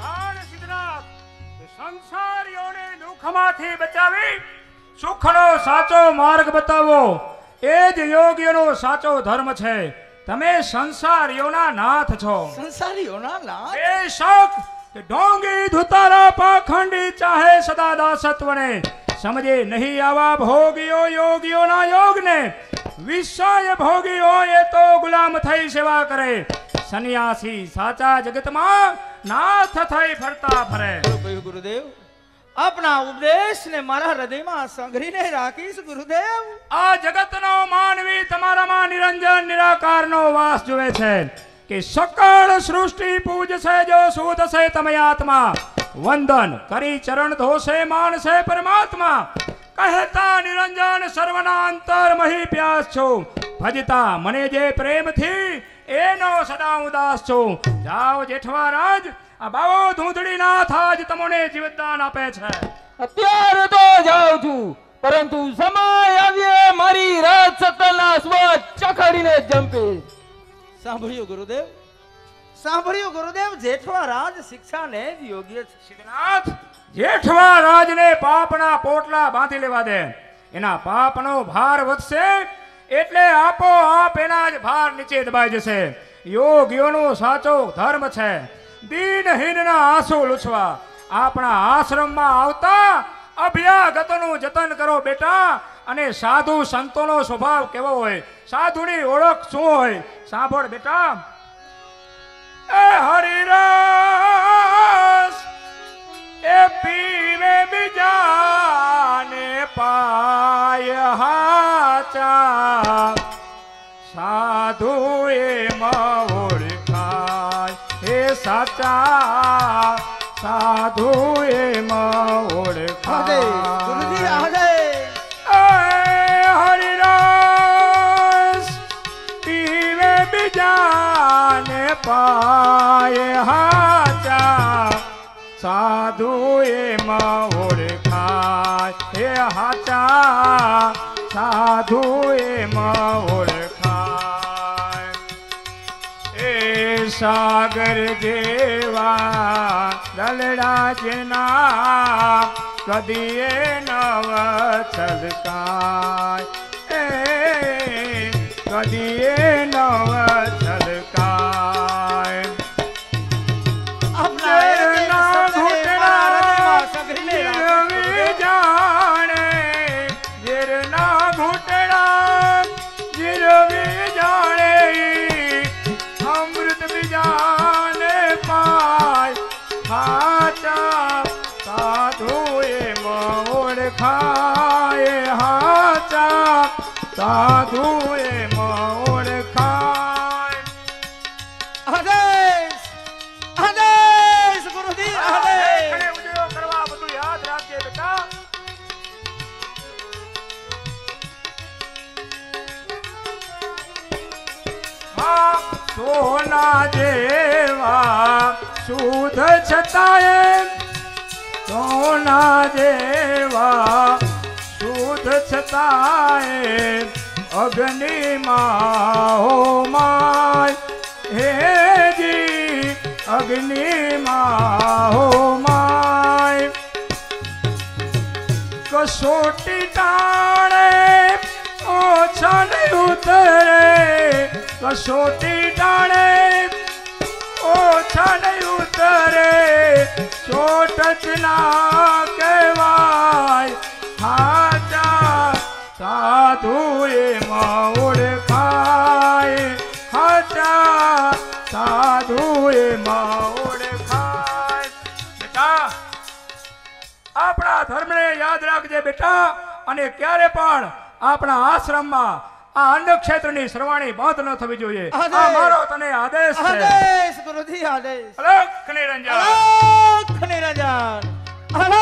સંસારીઓને દુઃખમાંથી બચાવી સુખનો સાચો માર્ગ બતાવો એ જ યોગીઓનો સાચો ધર્મ છે. તમે સંસારીઓના નાથ છો. સંસારીઓના નાથ? એ શોક કે ઢોંગી ધુતારા પાખંડી ચાહે સદા દાસત્વને સમજે નહીં આવા ભોગીઓ યોગીઓના યોગને. વિષય ભોગીઓ એ તો ગુલામ થઈ સેવા કરે. સન્યાસી સાચા જગતમાં નાથ થઈ ફરતા ફરે. ગુરુદેવ, આપના ઉપદેશને મારા હૃદયમાં સંગ્રહીને રાખીશ ગુરુદેવ. આ જગતનો માનવી તમારામાં નિરંજન નિરાકારનો વાસ જુએ છે કે સકળ સૃષ્ટિ પૂજશે જો શું થશે તમે આત્મા. વંદન કરી ચરણ ધોશે માનશે પરમાત્મા. કહેતા નિરંજન સર્વના અંતર મહી પ્યાસ છો. ભજતા મને જે પ્રેમથી એનો સદા ઉદાસ છું. જાઓ જેઠવા રાજ, આ બાવો ધૂંધળીનાથ આજ તમને જીવતદાન આપે છે. અત્યારે તો જાઉં છું, પરંતુ સમય આવ્યે મારી રાજ સત્તાના સ્વચ્છ ચખાડીને જંપીશ. સાંભળ્યું ગુરુદેવ, સાંભળ્યું ગુરુદેવ. જેઠવા રાજ શિક્ષાને જ યોગ્ય છે. સિદ્ધનાથ, જેઠવા રાજને પાપના પોટલા બાંધી લેવા દે. એના પાપનો ભાર વધશે એટલે આપોઆપ એના જ ભાર નીચે દબાઈ જશે. યોગીઓનો સાચો ધર્મ છે દીનહીનના આંસુ લૂછવા. આપણા આશ્રમમાં આવતા અભ્યાગતનું જતન કરો બેટા. અને સાધુ સંતોનો સ્વભાવ કેવો હોય, સાધુની ઓળખ શું હોય, સાંભળ બેટા. એ હરિરસ એ પીવે બીજાને પાય હાચા. સાધુ એમાં ઓળખાય હે સાચા. સાધુ એમાં ઓળખાય. હરિરસ પીવે બીજાને પાય હાચા. સાધુ એમાં ઓળખાય હે હાચા સાધુ એમાં ઓળખાય એ સાગર જેવા દલડા જેના કદીએ નવ છલકાય એ કદીએ નવ છલકાય ઝેરના ઘૂંટડા જીરવી જાણે ઝેરના ઘૂંટડા જીરવી જાણે અમૃત બીજાને પાય હાચા સાધુ એમાં ઓળખાય હાચા સાધુ એમાં ઓળખાય આદેશ આદેશ ગુરુજી આદેશ ખડે ઉજળો કરવા બધું યાદ રાખજે બેટા હા સોના જેવા શુદ્ધ છતાંય સોના જેવા શુદ્ધ છતાંય અગ્નિમાં હો માય હેજી અગ્નિમાં હો માય કસોટી ટાણે ઓછા નહીં ઉતરે કસોટી ટાણે ઓછા નહીં ઉતરે ચોટ જ ના કહેવાય હાચા સાધુ એમાં ઓળખાય હાચા સાધુ એમાં ઓળખાય બેટા આપણા ધર્મને યાદ રાખજે બેટા અને ક્યારે પણ આપણા આશ્રમમાં આ અન્ન ક્ષેત્રની સરવાણી બંધ ન થવી જોઈએ આ મારો તને આદેશ છે આદેશ ગુરુજી આદેશ અલખ નિરંજન અલખ નિરંજન અલખ